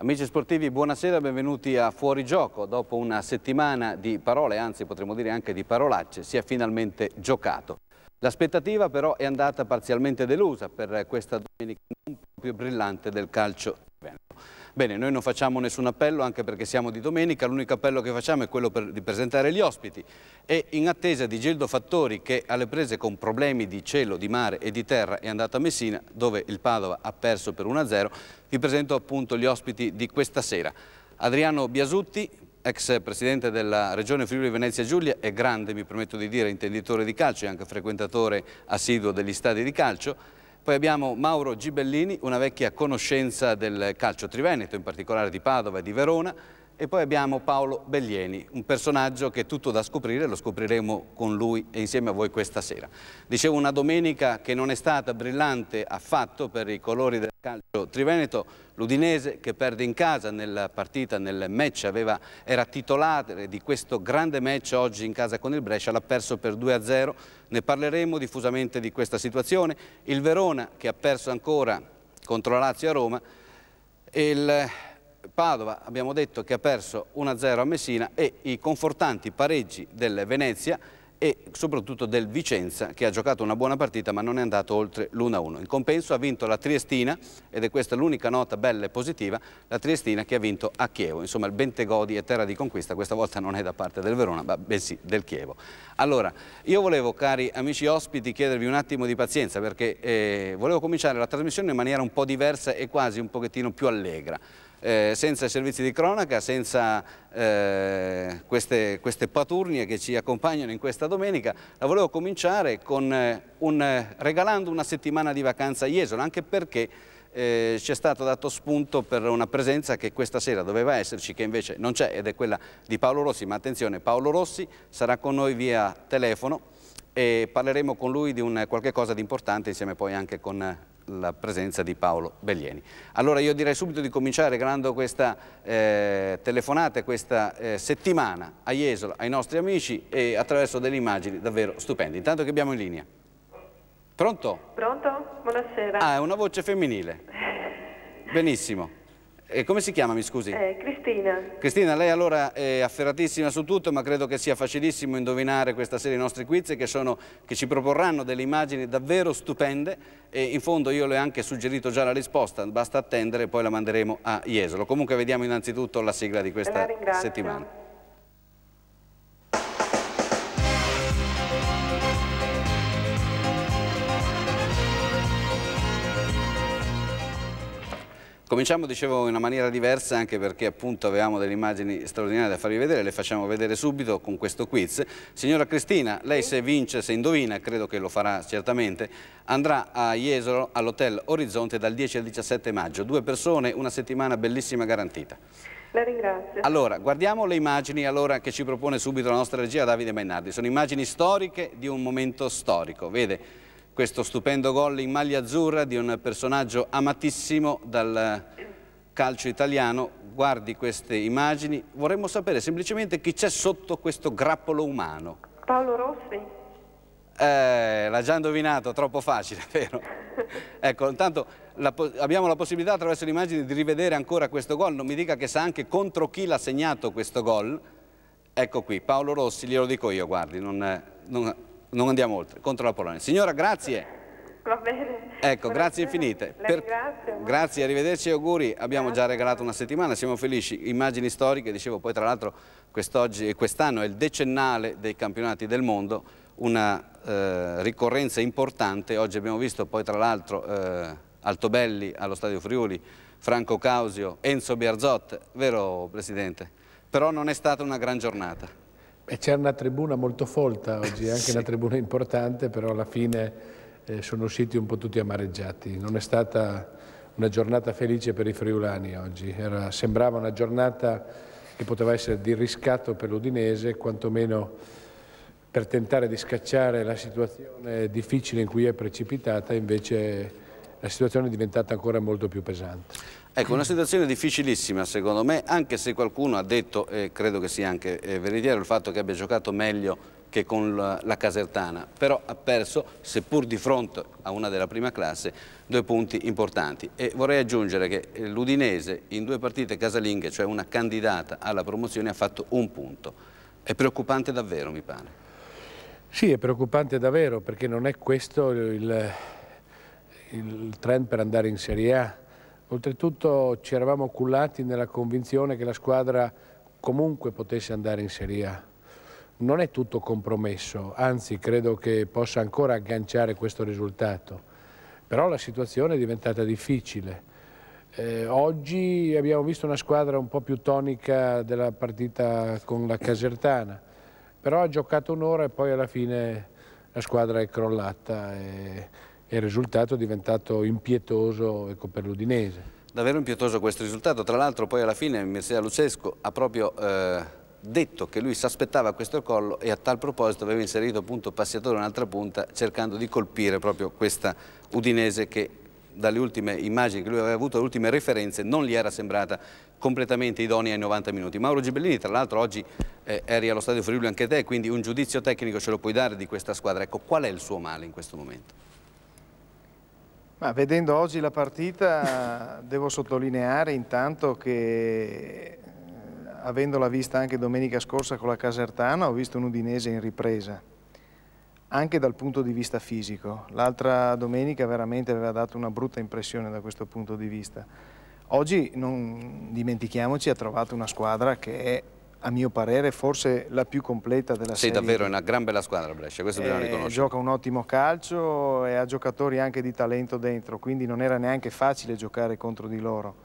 Amici sportivi, buonasera, benvenuti a Fuori Gioco. Dopo una settimana di parole, anzi potremmo dire anche di parolacce, si è finalmente giocato. L'aspettativa però è andata parzialmente delusa per questa domenica non più brillante del calcio veneto. Bene, noi non facciamo nessun appello anche perché siamo di domenica, l'unico appello che facciamo è quello di presentare gli ospiti e in attesa di Gildo Fattori che alle prese con problemi di cielo, di mare e di terra è andato a Messina dove il Padova ha perso per 1-0, vi presento appunto gli ospiti di questa sera. Adriano Biasutti, ex presidente della Regione Friuli Venezia Giulia e grande, mi permetto di dire, intenditore di calcio e anche frequentatore assiduo degli stadi di calcio. Poi abbiamo Mauro Gibellini, una vecchia conoscenza del calcio triveneto, in particolare di Padova e di Verona, e poi abbiamo Paolo Bellieni, un personaggio che è tutto da scoprire, lo scopriremo con lui e insieme a voi questa sera. Dicevo, una domenica che non è stata brillante affatto per i colori del calcio triveneto, l'Udinese che perde in casa nella partita, nel match, era titolare di questo grande match oggi in casa con il Brescia, l'ha perso per 2-0, ne parleremo diffusamente di questa situazione. Il Verona che ha perso ancora contro la Lazio a Roma, e il Padova abbiamo detto che ha perso 1-0 a Messina e i confortanti pareggi del Venezia e soprattutto del Vicenza che ha giocato una buona partita ma non è andato oltre l'1-1. In compenso ha vinto la Triestina ed è questa l'unica nota bella e positiva, la Triestina che ha vinto a Chievo. Insomma il Bentegodi è terra di conquista, questa volta non è da parte del Verona ma bensì del Chievo. Allora io volevo, cari amici ospiti, chiedervi un attimo di pazienza perché volevo cominciare la trasmissione in maniera un po' diversa e quasi un pochettino più allegra. Senza i servizi di cronaca, senza queste paturnie che ci accompagnano in questa domenica, la volevo cominciare con regalando una settimana di vacanza a Jesolo, anche perché ci è stato dato spunto per una presenza che questa sera doveva esserci, che invece non c'è, ed è quella di Paolo Rossi. Ma attenzione, Paolo Rossi sarà con noi via telefono e parleremo con lui di qualche cosa di importante, insieme poi anche con la presenza di Paolo Bellieni. Allora io direi subito di cominciare regalando questa telefonata, questa settimana a Jesolo ai nostri amici e attraverso delle immagini davvero stupende. Intanto che abbiamo in linea. Pronto? Pronto? Buonasera. Ah, è una voce femminile. Benissimo. E come si chiama, mi scusi? Cristina. Cristina, lei allora è afferratissima su tutto, ma credo che sia facilissimo indovinare questa sera i nostri quiz che ci proporranno delle immagini davvero stupende e in fondo io le ho anche suggerito già la risposta, basta attendere e poi la manderemo a Jesolo. Comunque vediamo innanzitutto la sigla di questa settimana. Cominciamo, dicevo, in una maniera diversa anche perché appunto avevamo delle immagini straordinarie da farvi vedere, le facciamo vedere subito con questo quiz. Signora Cristina, lei se vince, se indovina, credo che lo farà certamente, andrà a Jesolo all'Hotel Orizzonte dal 10 al 17 maggio. 2 persone, una settimana bellissima garantita. La ringrazio. Allora, guardiamo le immagini che ci propone subito la nostra regia Davide Mainardi. Sono immagini storiche di un momento storico, vede? Questo stupendo gol in maglia azzurra di un personaggio amatissimo dal calcio italiano. Guardi queste immagini, vorremmo sapere semplicemente chi c'è sotto questo grappolo umano. Paolo Rossi? L'ha già indovinato, troppo facile, vero? Ecco, intanto abbiamo la possibilità attraverso le immagini di rivedere ancora questo gol. Non mi dica che sa anche contro chi l'ha segnato questo gol. Ecco qui, Paolo Rossi, glielo dico io, guardi, non andiamo oltre, contro la Polonia. Signora, grazie. Va bene. Ecco, grazie infinite. Ringrazio. Grazie, arrivederci e auguri. Abbiamo già regalato una settimana, siamo felici. Immagini storiche, dicevo, poi tra l'altro quest'anno è il decennale dei campionati del mondo, una ricorrenza importante. Oggi abbiamo visto poi tra l'altro Altobelli allo Stadio Friuli, Franco Causio, Enzo Biarzot, vero Presidente? Però non è stata una gran giornata. C'era una tribuna molto folta oggi, anche sì. Una tribuna importante, però alla fine sono usciti un po' tutti amareggiati. Non è stata una giornata felice per i friulani oggi, sembrava una giornata che poteva essere di riscatto per l'Udinese, quantomeno per tentare di scacciare la situazione difficile in cui è precipitata, invece la situazione è diventata ancora molto più pesante. Ecco, una situazione difficilissima secondo me, anche se qualcuno ha detto, e credo che sia anche veritiero, il fatto che abbia giocato meglio che con la Casertana, però ha perso, seppur di fronte a una della prima classe, 2 punti importanti. E vorrei aggiungere che l'Udinese in 2 partite casalinghe, cioè una candidata alla promozione, ha fatto 1 punto. È preoccupante davvero, mi pare. Sì, è preoccupante davvero, perché non è questo il trend per andare in Serie A. Oltretutto ci eravamo cullati nella convinzione che la squadra comunque potesse andare in Serie A. Non è tutto compromesso, anzi credo che possa ancora agganciare questo risultato, però la situazione è diventata difficile. Oggi abbiamo visto una squadra un po' più tonica della partita con la Casertana, però ha giocato un'ora e poi alla fine la squadra è crollata e il risultato è diventato impietoso, ecco, per l'Udinese. Davvero impietoso questo risultato, tra l'altro poi alla fine Mircea Lucescu ha proprio detto che lui si aspettava questo collo e a tal proposito aveva inserito appunto Passiatore un'altra punta, cercando di colpire proprio questa Udinese che dalle ultime immagini che lui aveva avuto, le ultime referenze, non gli era sembrata completamente idonea ai 90 minuti. Mauro Gibellini, tra l'altro oggi eri allo Stadio Friuli anche te, quindi un giudizio tecnico ce lo puoi dare di questa squadra. Ecco, qual è il suo male in questo momento? Ma vedendo oggi la partita devo sottolineare intanto che avendola vista anche domenica scorsa con la Casertana ho visto un Udinese in ripresa, anche dal punto di vista fisico. L'altra domenica veramente aveva dato una brutta impressione da questo punto di vista. Oggi, non dimentichiamoci, ha trovato una squadra che è, a mio parere, forse la più completa della serie. Sì, davvero, è una gran bella squadra Brescia, questo bisogna riconoscere. Gioca un ottimo calcio e ha giocatori anche di talento dentro, quindi non era neanche facile giocare contro di loro.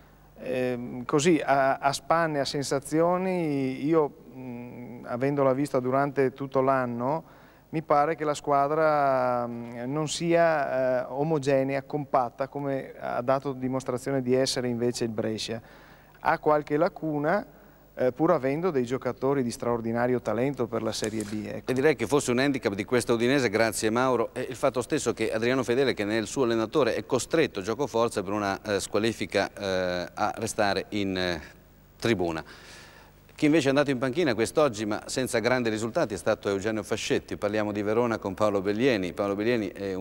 Così, a spanne, a sensazioni, io, avendola vista durante tutto l'anno, mi pare che la squadra non sia omogenea, compatta, come ha dato dimostrazione di essere invece il Brescia. Ha qualche lacuna, pur avendo dei giocatori di straordinario talento per la Serie B. Ecco. E direi che fosse un handicap di questa Udinese, grazie Mauro, è il fatto stesso che Adriano Fedele, che nel suo allenatore è costretto, gioco forza, per una squalifica a restare in tribuna. Chi invece è andato in panchina quest'oggi ma senza grandi risultati è stato Eugenio Fascetti. Parliamo di Verona con Paolo Bellieni. Paolo Bellieni è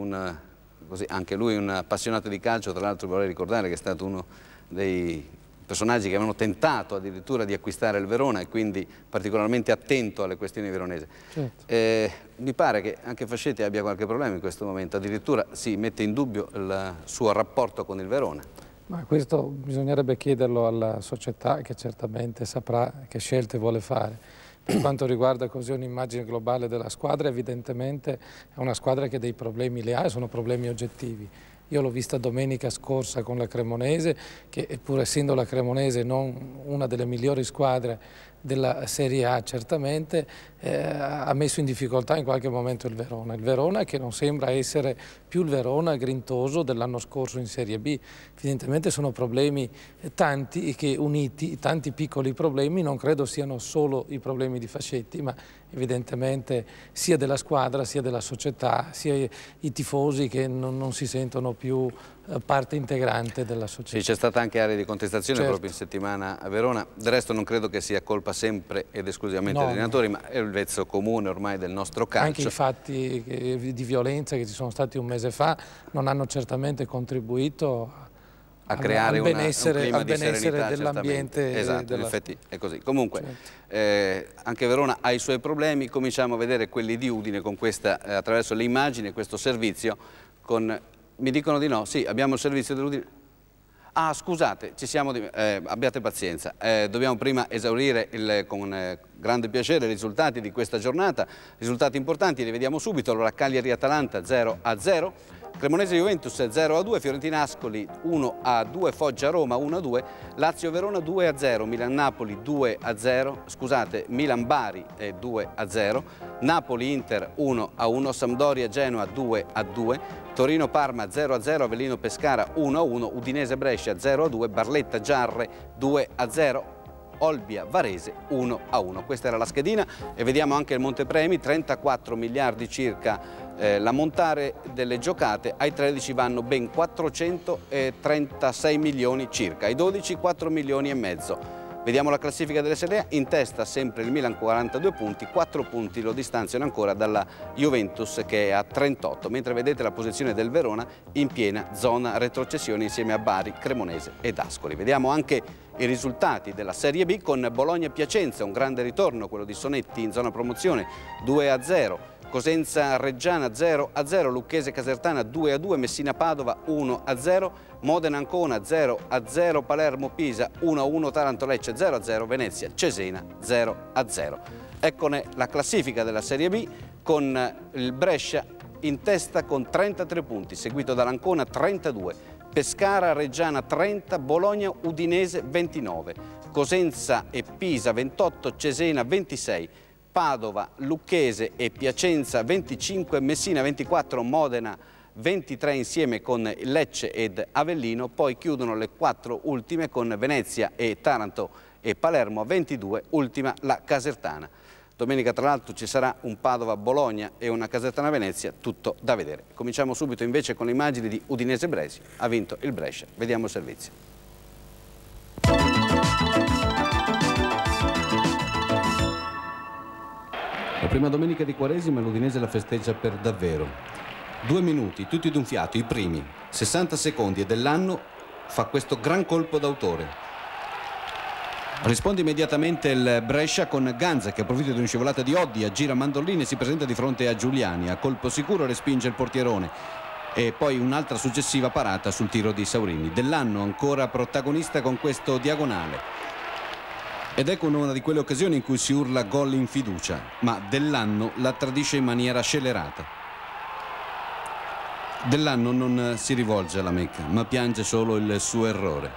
anche lui un appassionato di calcio, tra l'altro vorrei ricordare che è stato uno dei personaggi che avevano tentato addirittura di acquistare il Verona e quindi particolarmente attento alle questioni veronesi. Certo. Mi pare che anche Fascetti abbia qualche problema in questo momento, addirittura si mette in dubbio il suo rapporto con il Verona. Ma questo bisognerebbe chiederlo alla società che certamente saprà che scelte vuole fare. Per quanto riguarda così un'immagine globale della squadra, evidentemente è una squadra che dei problemi li ha e sono problemi oggettivi. Io l'ho vista domenica scorsa con la Cremonese, che pur essendo la Cremonese non una delle migliori squadre della Serie A certamente, ha messo in difficoltà in qualche momento il Verona. Il Verona che non sembra essere più il Verona grintoso dell'anno scorso in Serie B. Evidentemente sono problemi tanti che uniti, tanti piccoli problemi, non credo siano solo i problemi di Fascetti, ma evidentemente sia della squadra, sia della società, sia i tifosi che non si sentono più parte integrante della società. Sì, c'è stata anche area di contestazione, certo, proprio in settimana a Verona. Del resto non credo che sia colpa sempre ed esclusivamente degli allenatori, ma è il vezzo comune ormai del nostro calcio. Anche i fatti di violenza che ci sono stati un mese fa non hanno certamente contribuito a creare al benessere dell'ambiente. Esatto, in effetti è così. Comunque, certo, anche Verona ha i suoi problemi, cominciamo a vedere quelli di Udine con questa, attraverso le immagini, questo servizio con... Mi dicono di no, sì, abbiamo il servizio dell'Udine. Ah, scusate, abbiate pazienza, dobbiamo prima esaurire con grande piacere i risultati di questa giornata, risultati importanti, li vediamo subito. Allora, Cagliari-Atalanta 0-0, Cremonese-Juventus 0-2, Fiorentina-Ascoli 1-2, Foggia-Roma 1-2, Lazio-Verona 2-0, Milan-Napoli 2-0, scusate, Milan-Bari 2-0, Napoli-Inter 1-1, Sampdoria-Genoa 2-2, Torino-Parma 0-0, Avellino-Pescara 1-1, Udinese-Brescia 0-2, Barletta-Giarre 2-0, Olbia-Varese 1-1. Questa era la schedina e vediamo anche il montepremi, 34 miliardi circa l'ammontare delle giocate, ai 13 vanno ben 436 milioni circa, ai 12 4 milioni e mezzo. Vediamo la classifica delle Serie A, in testa sempre il Milan 42 punti, 4 punti lo distanziano ancora dalla Juventus che è a 38, mentre vedete la posizione del Verona in piena zona retrocessione insieme a Bari, Cremonese ed Ascoli. Vediamo anche i risultati della Serie B con Bologna-Piacenza, un grande ritorno, quello di Sonetti in zona promozione, 2-0. Cosenza-Reggiana 0-0, Lucchese-Casertana 2-2, Messina-Padova 1-0, Modena-Ancona 0-0, Palermo-Pisa 1-1, Taranto-Lecce 0-0, Venezia-Cesena 0-0. Eccone la classifica della Serie B con il Brescia in testa con 33 punti, seguito dall'Ancona 32, Pescara-Reggiana 30, Bologna-Udinese 29, Cosenza e Pisa 28, Cesena 26, Padova, Lucchese e Piacenza 25, Messina 24, Modena 23 insieme con Lecce ed Avellino, poi chiudono le 4 ultime con Venezia e Taranto e Palermo a 22, ultima la Casertana. Domenica tra l'altro ci sarà un Padova-Bologna e una Casertana-Venezia, tutto da vedere. Cominciamo subito invece con le immagini di Udinese-Bresi, ha vinto il Brescia, vediamo il servizio. La prima domenica di Quaresima l'Udinese la festeggia per davvero. 2 minuti, tutti d'un fiato, i primi, 60 secondi e dell'anno fa questo gran colpo d'autore. Risponde immediatamente il Brescia con Ganza che approfitta di una scivolata di Oddi, aggira Mandolini e si presenta di fronte a Giuliani. A colpo sicuro respinge il portierone e poi un'altra successiva parata sul tiro di Saurini. Dell'anno ancora protagonista con questo diagonale. Ed ecco una di quelle occasioni in cui si urla gol in fiducia, ma Dell'anno la tradisce in maniera scellerata. Dell'anno non si rivolge alla Mecca, ma piange solo il suo errore.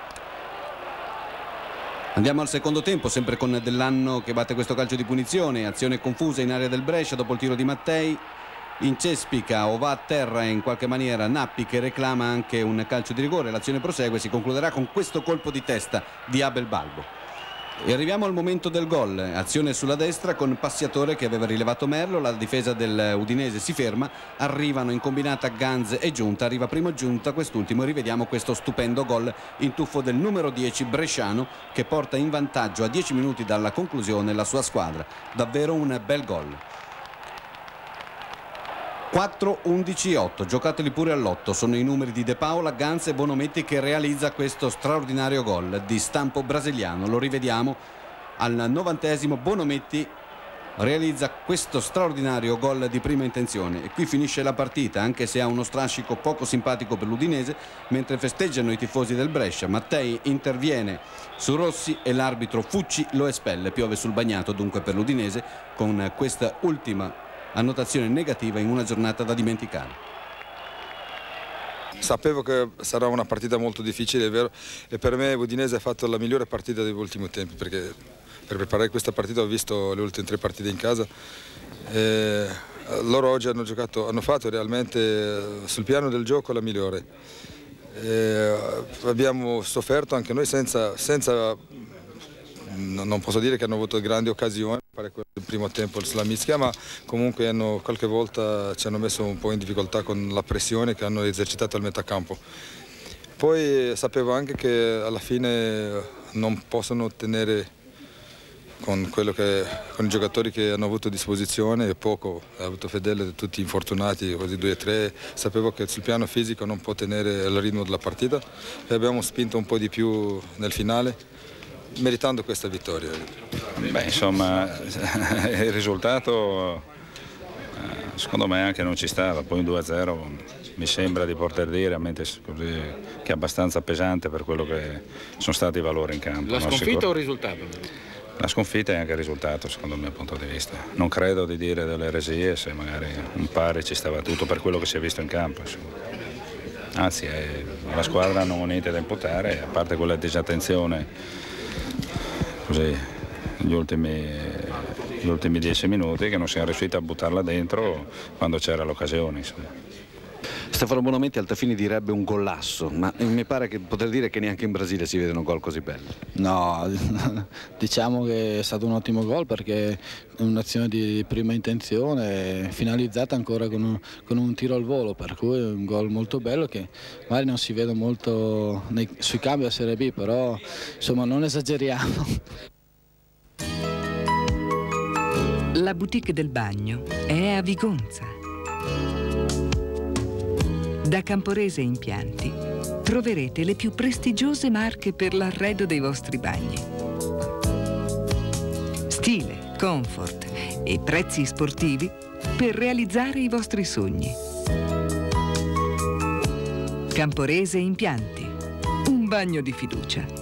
Andiamo al secondo tempo, sempre con Dell'anno che batte questo calcio di punizione, azione confusa in area del Brescia dopo il tiro di Mattei, incespica o va a terra in qualche maniera Nappi che reclama anche un calcio di rigore, l'azione prosegue e si concluderà con questo colpo di testa di Abel Balbo. E arriviamo al momento del gol, azione sulla destra con Passiatore che aveva rilevato Merlo, la difesa del Udinese si ferma, arrivano in combinata Ganz e Giunta, arriva primo Giunta quest'ultimo e rivediamo questo stupendo gol in tuffo del numero 10 bresciano che porta in vantaggio a 10 minuti dalla conclusione la sua squadra, davvero un bel gol. 4-11-8, giocateli pure all'8, sono i numeri di De Paola, Ganz e Bonometti che realizza questo straordinario gol di stampo brasiliano. Lo rivediamo al 90esimo, Bonometti realizza questo straordinario gol di prima intenzione e qui finisce la partita, anche se ha uno strascico poco simpatico per l'Udinese, mentre festeggiano i tifosi del Brescia. Mattei interviene su Rossi e l'arbitro Fucci lo espelle, piove sul bagnato dunque per l'Udinese con questa ultima annotazione negativa in una giornata da dimenticare. Sapevo che sarà una partita molto difficile, è vero, e per me Udinese ha fatto la migliore partita degli ultimi tempi, perché per preparare questa partita ho visto le ultime 3 partite in casa. Loro oggi hanno fatto realmente sul piano del gioco la migliore. Abbiamo sofferto anche noi non posso dire che hanno avuto grandi occasioni per il primo tempo sulla mischia, ma comunque qualche volta ci hanno messo un po' in difficoltà con la pressione che hanno esercitato al metacampo. Poi sapevo anche che alla fine non possono ottenere con i giocatori che hanno avuto a disposizione, e poco, ha avuto Fedele tutti infortunati, così 2-3, sapevo che sul piano fisico non può tenere il ritmo della partita e abbiamo spinto un po' di più nel finale, meritando questa vittoria. Beh, insomma, il risultato secondo me anche non ci stava, poi un 2-0 mi sembra di poter dire, a mente così, che è abbastanza pesante per quello che sono stati i valori in campo. La sconfitta o il risultato? La sconfitta è anche il risultato, secondo il mio punto di vista. Non credo di dire delle eresie, se magari un pari ci stava tutto per quello che si è visto in campo. Insomma. Anzi, la squadra non ha niente da imputare, a parte quella disattenzione così, gli ultimi 10 minuti che non siamo riusciti a buttarla dentro quando c'era l'occasione. Stefano Bonomenti Altafini direbbe un gollasso, ma mi pare che poter dire che neanche in Brasile si vedono gol così belli. No, diciamo che è stato un ottimo gol perché è un'azione di prima intenzione finalizzata ancora con un tiro al volo, per cui è un gol molto bello che magari non si vede molto sui cambi a Serie B, però insomma non esageriamo. La boutique del bagno è a Vigonza. Da Camporese Impianti troverete le più prestigiose marche per l'arredo dei vostri bagni. Stile, comfort e prezzi sportivi per realizzare i vostri sogni. Camporese Impianti, un bagno di fiducia.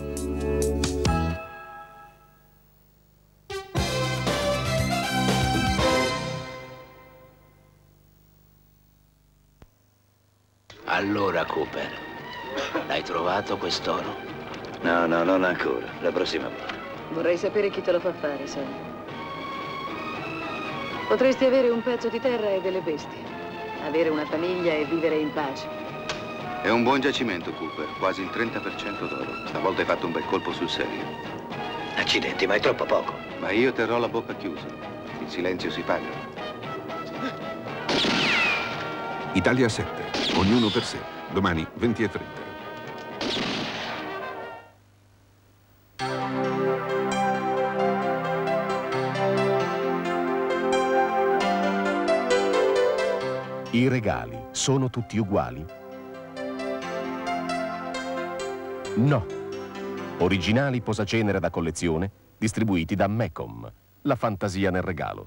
Allora, Cooper, l'hai trovato quest'oro? No, non ancora. La prossima volta. Vorrei sapere chi te lo fa fare, sai. Potresti avere un pezzo di terra e delle bestie, avere una famiglia e vivere in pace. È un buon giacimento, Cooper. Quasi il 30% d'oro. Stavolta hai fatto un bel colpo sul serio. Accidenti, ma è troppo poco. Ma io terrò la bocca chiusa. Il silenzio si paga. Italia 7. Ognuno per sé. Domani 20:30. I regali sono tutti uguali? No. Originali posacenere da collezione, distribuiti da Mecom. La fantasia nel regalo.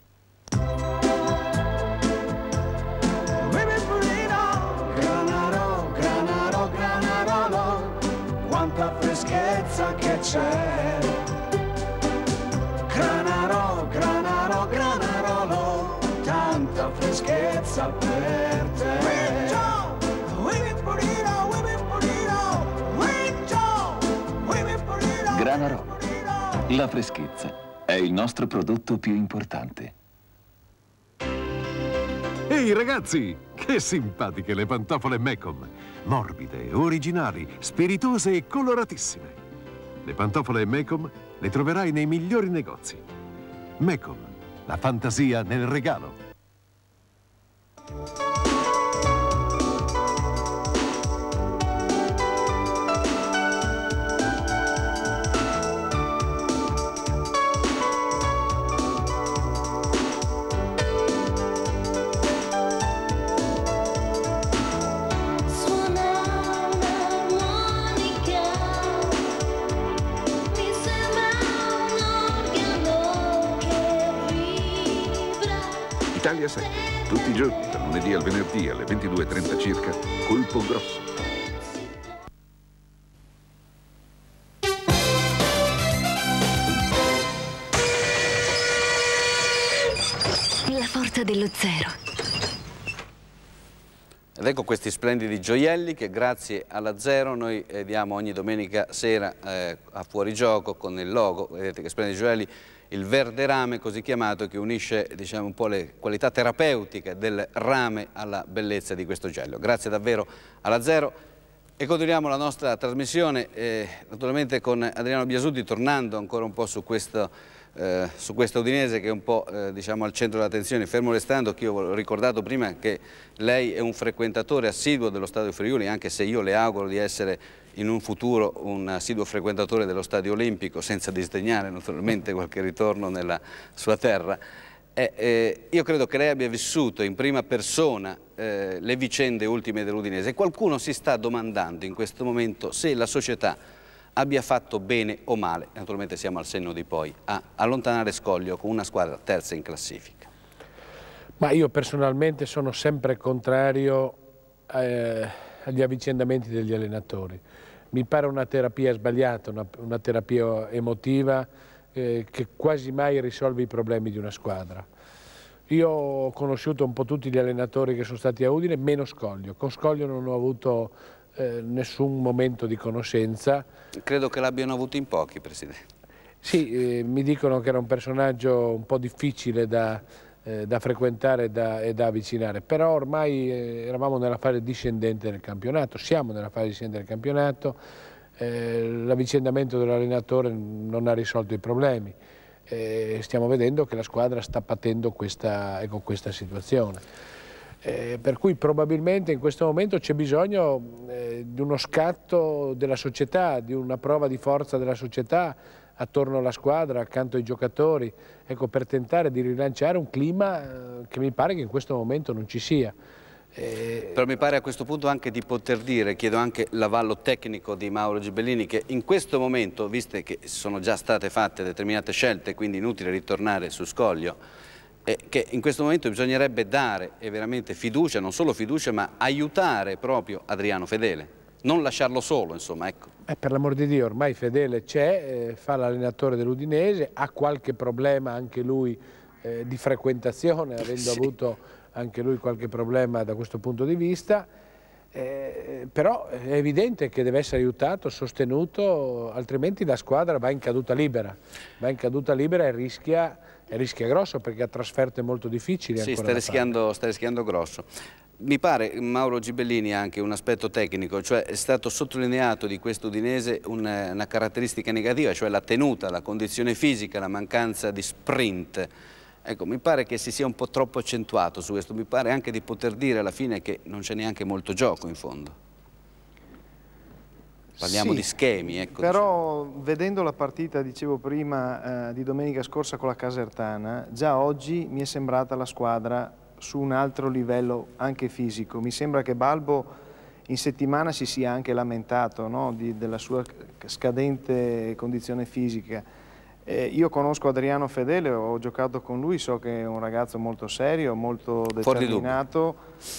Quanta freschezza che c'è. Granarolo, Granarolo, Granarolo, tanta freschezza per te. Granarolo, la freschezza è il nostro prodotto più importante. Ehi ragazzi, che simpatiche le pantofole Mecom! Morbide, originali, spiritose e coloratissime. Le pantofole Mecom le troverai nei migliori negozi. Mecom, la fantasia nel regalo. Italia 7, tutti i giorni, dal lunedì al venerdì alle 22:30 circa, Colpo Grosso. La forza dello zero. Ed ecco questi splendidi gioielli che grazie alla Zero noi diamo ogni domenica sera a Fuorigioco con il logo, vedete che splendidi gioielli, il verde rame così chiamato che unisce diciamo, un po' le qualità terapeutiche del rame alla bellezza di questo gioiello. Grazie davvero alla Zero e continuiamo la nostra trasmissione naturalmente con Adriano Biasutti tornando ancora un po' su questa Udinese che è un po' diciamo, al centro dell'attenzione, fermo restando che io ho ricordato prima che lei è un frequentatore assiduo dello Stadio Friuli, anche se io le auguro di essere in un futuro un assiduo frequentatore dello Stadio Olimpico, senza disdegnare naturalmente qualche ritorno nella sua terra. Io credo che lei abbia vissuto in prima persona le vicende ultime dell'Udinese e qualcuno si sta domandando in questo momento se la società abbia fatto bene o male, naturalmente siamo al senno di poi, a allontanare Scoglio con una squadra terza in classifica. Ma io personalmente sono sempre contrario agli avvicendamenti degli allenatori. Mi pare una terapia sbagliata, una terapia emotiva che quasi mai risolve i problemi di una squadra. Io ho conosciuto un po' tutti gli allenatori che sono stati a Udine, meno Scoglio. Con Scoglio non ho avuto nessun momento di conoscenza. Credo che l'abbiano avuto in pochi, Presidente. Sì, mi dicono che era un personaggio un po' difficile da da frequentare e da avvicinare, però ormai eravamo nella fase discendente del campionato, siamo nella fase discendente del campionato, l'avvicendamento dell'allenatore non ha risolto i problemi, stiamo vedendo che la squadra sta patendo questa situazione. Per cui probabilmente in questo momento c'è bisogno di uno scatto della società, di una prova di forza della società attorno alla squadra, accanto ai giocatori, ecco, per tentare di rilanciare un clima che mi pare che in questo momento non ci sia. Però mi pare a questo punto anche di poter dire, chiedo anche l'avallo tecnico di Mauro Gibellini, che in questo momento, viste che sono già state fatte determinate scelte, quindi inutile ritornare su Scoglio, che in questo momento bisognerebbe dare veramente fiducia, non solo fiducia, ma aiutare proprio Adriano Fedele, non lasciarlo solo, insomma, ecco. Per l'amor di Dio, ormai Fedele c'è, fa l'allenatore dell'Udinese, ha qualche problema anche lui di frequentazione, avendo avuto anche lui qualche problema da questo punto di vista, però è evidente che deve essere aiutato, sostenuto, altrimenti la squadra va in caduta libera e rischia grosso, perché ha trasferte molto difficili. Sì, sta rischiando grosso. Mi pare, Mauro Gibellini, anche un aspetto tecnico, cioè è stato sottolineato di questo Udinese una caratteristica negativa, cioè la tenuta, la condizione fisica, la mancanza di sprint. Ecco, mi pare che si sia un po' troppo accentuato su questo, mi pare anche di poter dire alla fine che non c'è neanche molto gioco in fondo. Parliamo di schemi, ecco. Però vedendo la partita, dicevo prima, di domenica scorsa con la Casertana, già oggi mi è sembrata la squadra su un altro livello anche fisico. Mi sembra che Balbo in settimana si sia anche lamentato, no? Della sua scadente condizione fisica. Io conosco Adriano Fedele, ho giocato con lui, so che è un ragazzo molto serio, molto determinato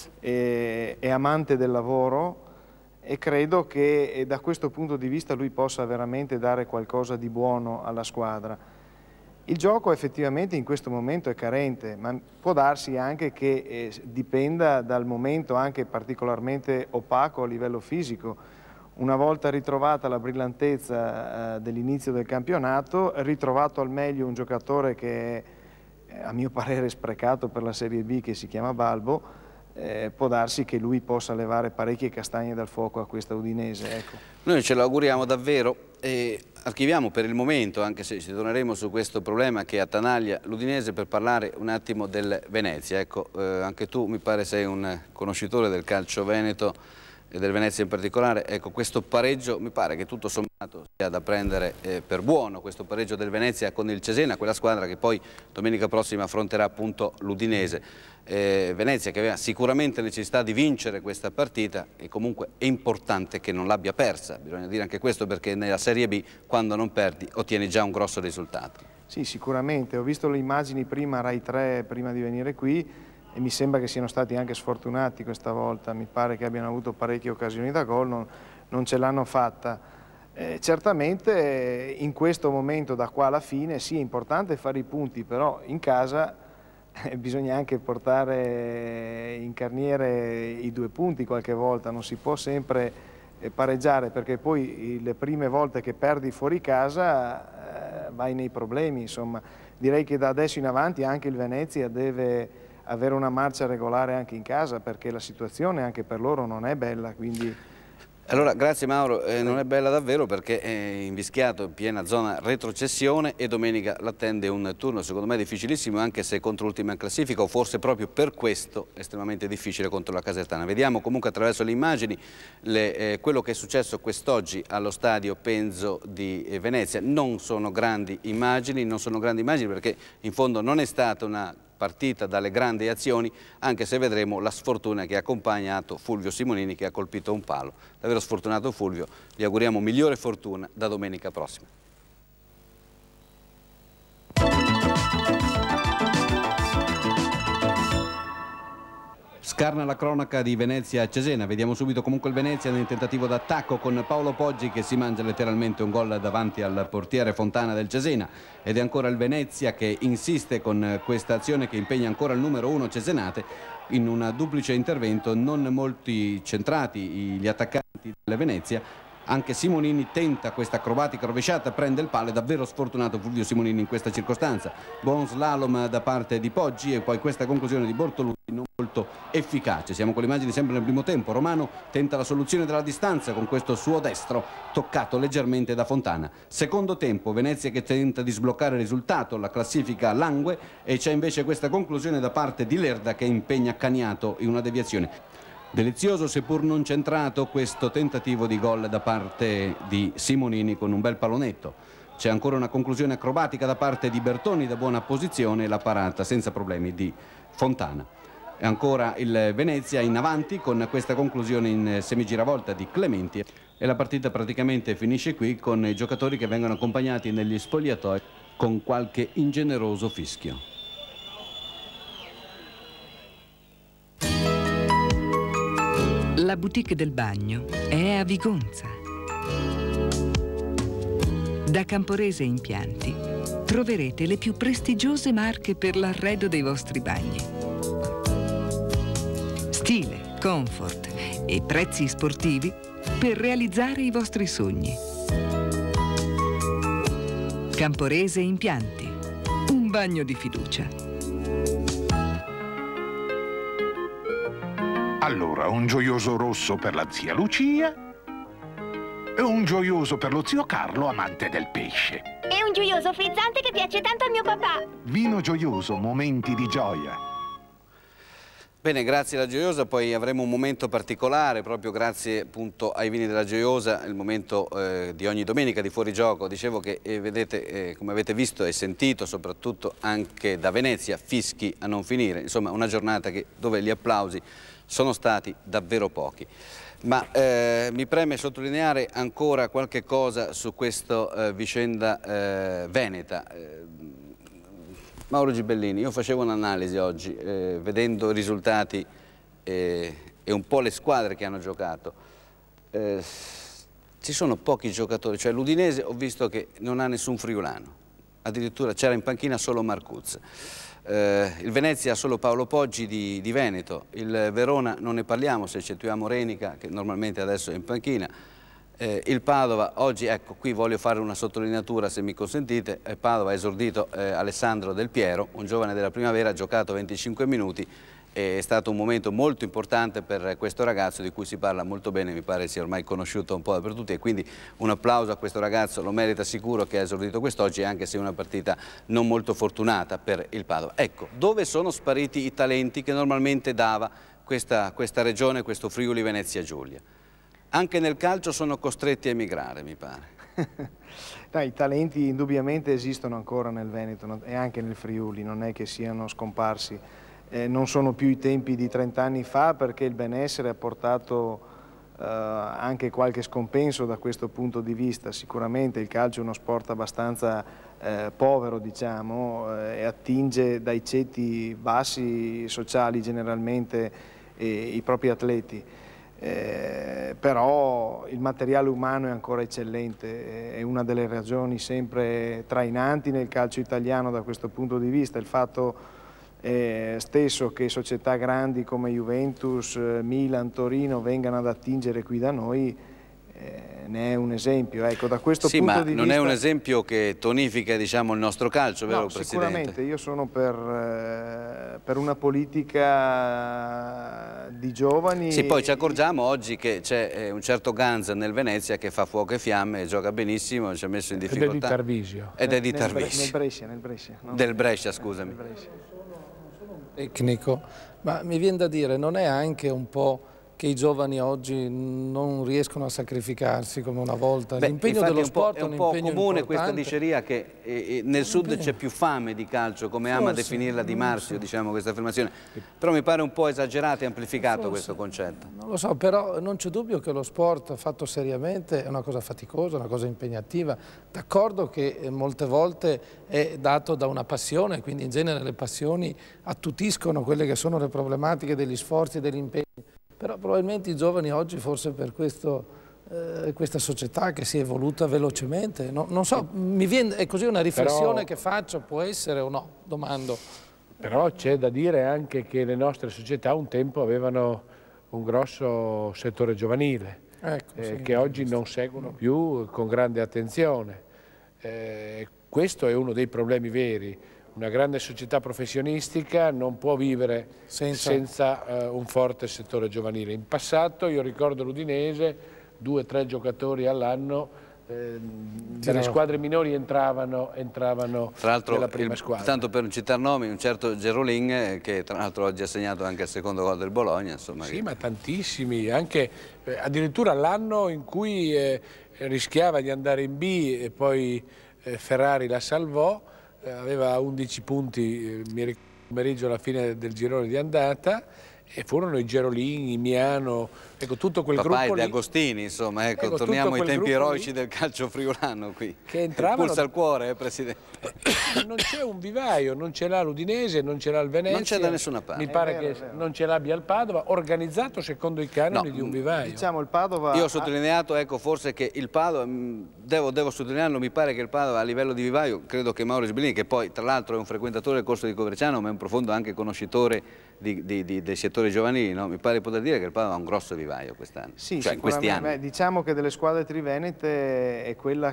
e amante del lavoro, e credo che da questo punto di vista lui possa veramente dare qualcosa di buono alla squadra. Il gioco effettivamente in questo momento è carente, ma può darsi anche che dipenda dal momento anche particolarmente opaco a livello fisico. Una volta ritrovata la brillantezza dell'inizio del campionato, ritrovato al meglio un giocatore che è, a mio parere, sprecato per la Serie B, che si chiama Balbo, può darsi che lui possa levare parecchie castagne dal fuoco a questa Udinese. Ecco. Noi ce lo auguriamo davvero e archiviamo per il momento, anche se ci torneremo su questo problema che attanaglia l'Udinese, per parlare un attimo del Venezia. Ecco, anche tu mi pare sei un conoscitore del calcio veneto e del Venezia in particolare. Ecco, questo pareggio mi pare che tutto sommato sia da prendere per buono, questo pareggio del Venezia con il Cesena, quella squadra che poi domenica prossima affronterà appunto l'Udinese. Venezia che aveva sicuramente necessità di vincere questa partita, e comunque è importante che non l'abbia persa, bisogna dire anche questo, perché nella Serie B quando non perdi ottieni già un grosso risultato. Sì, sicuramente, ho visto le immagini prima Rai 3 prima di venire qui e mi sembra che siano stati anche sfortunati questa volta, mi pare che abbiano avuto parecchie occasioni da gol, non ce l'hanno fatta. Certamente in questo momento, da qua alla fine, sì, è importante fare i punti, però in casa bisogna anche portare in carniere i 2 punti qualche volta, non si può sempre pareggiare, perché poi le prime volte che perdi fuori casa vai nei problemi. Insomma, direi che da adesso in avanti anche il Venezia deve avere una marcia regolare anche in casa, perché la situazione anche per loro non è bella, quindi... Allora, grazie Mauro, non è bella davvero, perché è invischiato in piena zona retrocessione e domenica l'attende un turno secondo me difficilissimo, anche se contro l'ultima in classifica, o forse proprio per questo estremamente difficile contro la Casertana. Vediamo comunque attraverso le immagini quello che è successo quest'oggi allo stadio Penzo di Venezia. Non sono grandi immagini, perché in fondo non è stata una partita dalle grandi azioni, anche se vedremo la sfortuna che ha accompagnato Fulvio Simonini, che ha colpito un palo. Davvero sfortunato Fulvio, gli auguriamo migliore fortuna da domenica prossima. Scarna la cronaca di Venezia-Cesena, vediamo subito comunque il Venezia nel tentativo d'attacco con Paolo Poggi che si mangia letteralmente un gol davanti al portiere Fontana del Cesena, ed è ancora il Venezia che insiste con questa azione che impegna ancora il numero 1 Cesenate in un duplice intervento, non molti centrati gli attaccanti del Venezia, Anche Simonini tenta questa acrobatica rovesciata, prende il palo, è davvero sfortunato Fulvio Simonini in questa circostanza. Buon slalom da parte di Poggi e poi questa conclusione di Bortolucci non molto efficace. Siamo con le immagini sempre nel primo tempo. Romano tenta la soluzione della distanza con questo suo destro toccato leggermente da Fontana. Secondo tempo, Venezia che tenta di sbloccare il risultato, la classifica langue, e c'è invece questa conclusione da parte di Lerda che impegna Caniato in una deviazione. Delizioso seppur non centrato questo tentativo di gol da parte di Simonini con un bel pallonetto. C'è ancora una conclusione acrobatica da parte di Bertoni da buona posizione e la parata senza problemi di Fontana. E ancora il Venezia in avanti con questa conclusione in semigiravolta di Clementi e la partita praticamente finisce qui con i giocatori che vengono accompagnati negli spogliatoi con qualche ingeneroso fischio. La boutique del bagno è a Vigonza. Da Camporese Impianti troverete le più prestigiose marche per l'arredo dei vostri bagni. Stile, comfort e prezzi sportivi per realizzare i vostri sogni. Camporese Impianti, un bagno di fiducia. Allora, un gioioso rosso per la zia Lucia e un gioioso per lo zio Carlo, amante del pesce. E un gioioso frizzante che piace tanto a mio papà. Vino gioioso, momenti di gioia. Bene, grazie alla Gioiosa, poi avremo un momento particolare, proprio grazie appunto ai vini della Gioiosa, il momento di ogni domenica di fuorigioco. Dicevo che vedete, come avete visto e sentito, soprattutto anche da Venezia, fischi a non finire, insomma una giornata dove gli applausi sono stati davvero pochi. Ma mi preme sottolineare ancora qualche cosa su questa vicenda veneta. Mauro Gibellini, io facevo un'analisi oggi, vedendo i risultati e un po' le squadre che hanno giocato. Ci sono pochi giocatori, cioè l'Udinese ho visto che non ha nessun friulano, addirittura c'era in panchina solo Marcuz. Il Venezia ha solo Paolo Poggi di Veneto, il Verona non ne parliamo se eccettuiamo Renica che normalmente adesso è in panchina, il Padova oggi, ecco qui voglio fare una sottolineatura se mi consentite, Padova ha esordito Alessandro Del Piero, un giovane della primavera, ha giocato 25 minuti, è stato un momento molto importante per questo ragazzo di cui si parla molto bene, mi pare sia ormai conosciuto un po' dappertutto e quindi un applauso a questo ragazzo, lo merita sicuro che ha esordito quest'oggi anche se è una partita non molto fortunata per il Padova. Ecco, dove sono spariti i talenti che normalmente dava questa regione, questo Friuli Venezia Giulia? Anche nel calcio sono costretti a emigrare, mi pare. No, i talenti indubbiamente esistono ancora nel Veneto e anche nel Friuli, non è che siano scomparsi. Non sono più i tempi di 30 anni fa perché il benessere ha portato anche qualche scompenso da questo punto di vista. Sicuramente il calcio è uno sport abbastanza povero, diciamo, e attinge dai ceti bassi sociali generalmente i propri atleti. Però il materiale umano è ancora eccellente, è una delle ragioni sempre trainanti nel calcio italiano da questo punto di vista, il fatto stesso che società grandi come Juventus, Milan, Torino vengano ad attingere qui da noi ne è un esempio. Ecco, da questo punto di vista... non è un esempio che tonifica, diciamo, il nostro calcio, vero Presidente? Sicuramente, io sono per una politica di giovani... Sì, poi ci accorgiamo oggi che c'è un certo Ganz nel Venezia che fa fuoco e fiamme, gioca benissimo, ci ha messo in difficoltà. Ed è di Tarvisio. Ed è di Tarvisio. Nel Brescia. No? Del Brescia, scusami. Tecnico, ma mi viene da dire, non è anche un po' che i giovani oggi non riescono a sacrificarsi come una volta? L'impegno dello sport è un po' comune questa diceria che nel sud c'è più fame di calcio, come ama definirla Di Marzio, diciamo questa affermazione, però mi pare un po' esagerato e amplificato questo concetto. Non lo so, però non c'è dubbio che lo sport fatto seriamente è una cosa faticosa, una cosa impegnativa. D'accordo che molte volte è dato da una passione, quindi in genere le passioni attutiscono quelle che sono le problematiche degli sforzi e degli impegni. Però probabilmente i giovani oggi, forse per questa società che si è evoluta velocemente, non so, mi viene, è così una riflessione che faccio, può essere o no, domando. Però c'è da dire anche che le nostre società un tempo avevano un grosso settore giovanile. che oggi non seguono più con grande attenzione. Questo è uno dei problemi veri. Una grande società professionistica non può vivere senza un forte settore giovanile. In passato io ricordo l'Udinese, 2 o 3 giocatori all'anno dalle squadre minori entravano nella prima squadra. Tanto per non citare nomi, un certo Gerolin che tra l'altro oggi ha segnato anche il secondo gol del Bologna. Insomma, sì, ma tantissimi, anche addirittura l'anno in cui rischiava di andare in B e poi Ferrari la salvò, aveva 11 punti, mi ricordo pomeriggio alla fine del girone di andata, e furono i Gerolini, i Miano, ecco tutto quel Papà gruppo di lì. Agostini, insomma, ecco torniamo ai tempi eroici del calcio friulano qui. Che entravano... Pulsa al cuore, Presidente. Non c'è un vivaio, non ce l'ha l'Udinese, non ce l'ha il Venezia. Non c'è da nessuna parte. Mi pare che non ce l'abbia il Padova, organizzato secondo i canoni di un vivaio. Diciamo il Padova... Io ho sottolineato, ecco, forse che il Padova, devo sottolinearlo, mi pare che il Padova a livello di vivaio, credo che Mauro Sbillini, che poi tra l'altro è un frequentatore del corso di Coverciano, ma è un profondo anche conoscitore dei settori giovanili, no? Mi pare di poter dire che il Padova ha un grosso vivaio quest'anno, sì, cioè in questi anni. Diciamo che delle squadre trivenete è quella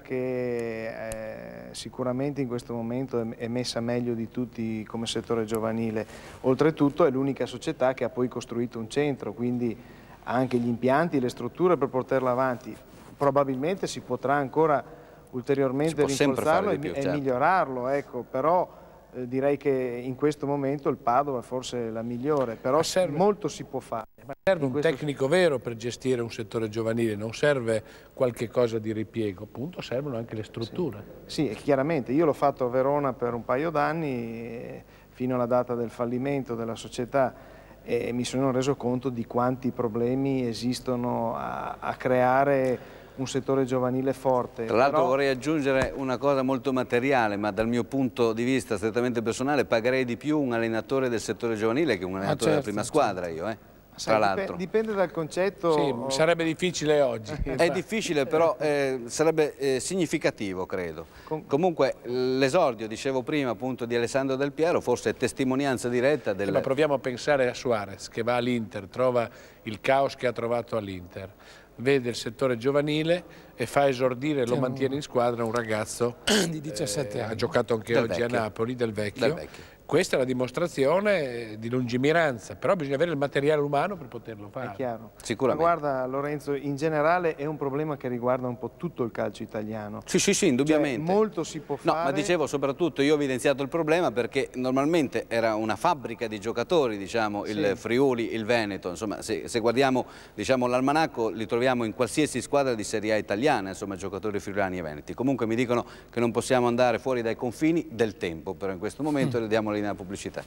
che sicuramente in questo momento è messa meglio di tutti come settore giovanile. Oltretutto è l'unica società che ha poi costruito un centro, quindi ha anche gli impianti, le strutture per portarla avanti. Probabilmente si potrà ancora ulteriormente rinforzarlo e migliorarlo, ecco, però direi che in questo momento il Padova è forse la migliore, però molto si può fare. Ma serve un tecnico vero per gestire un settore giovanile, non serve qualche cosa di ripiego, appunto servono anche le strutture. Sì, chiaramente, io l'ho fatto a Verona per un paio d'anni, fino alla data del fallimento della società, e mi sono reso conto di quanti problemi esistono a creare un settore giovanile forte. Tra l'altro vorrei aggiungere una cosa molto materiale, ma dal mio punto di vista strettamente personale pagherei di più un allenatore del settore giovanile che un allenatore della prima squadra io, tra l'altro. Dipende dal concetto. Sì, sarebbe difficile oggi. È difficile, però sarebbe significativo, credo. Comunque l'esordio, dicevo prima, appunto, di Alessandro Del Piero, forse è testimonianza diretta del... Ma proviamo a pensare a Suarez, che va all'Inter, trova il caos che ha trovato all'Inter, vede il settore giovanile e fa esordire, lo mantiene in squadra un ragazzo di 17 anni. Ha giocato anche oggi a Napoli, del vecchio. Questa è la dimostrazione di lungimiranza, però bisogna avere il materiale umano per poterlo fare. È chiaro. Sicuramente. Ma guarda Lorenzo, in generale è un problema che riguarda un po' tutto il calcio italiano. Sì, indubbiamente. Cioè, molto si può fare. No, ma dicevo soprattutto, io ho evidenziato il problema perché normalmente era una fabbrica di giocatori, diciamo, il Friuli, il Veneto, insomma, se guardiamo, diciamo, l'almanacco li troviamo in qualsiasi squadra di Serie A italiana, insomma, giocatori friulani e veneti. Comunque mi dicono che non possiamo andare fuori dai confini del tempo, però in questo momento le diamo la linea pubblicità.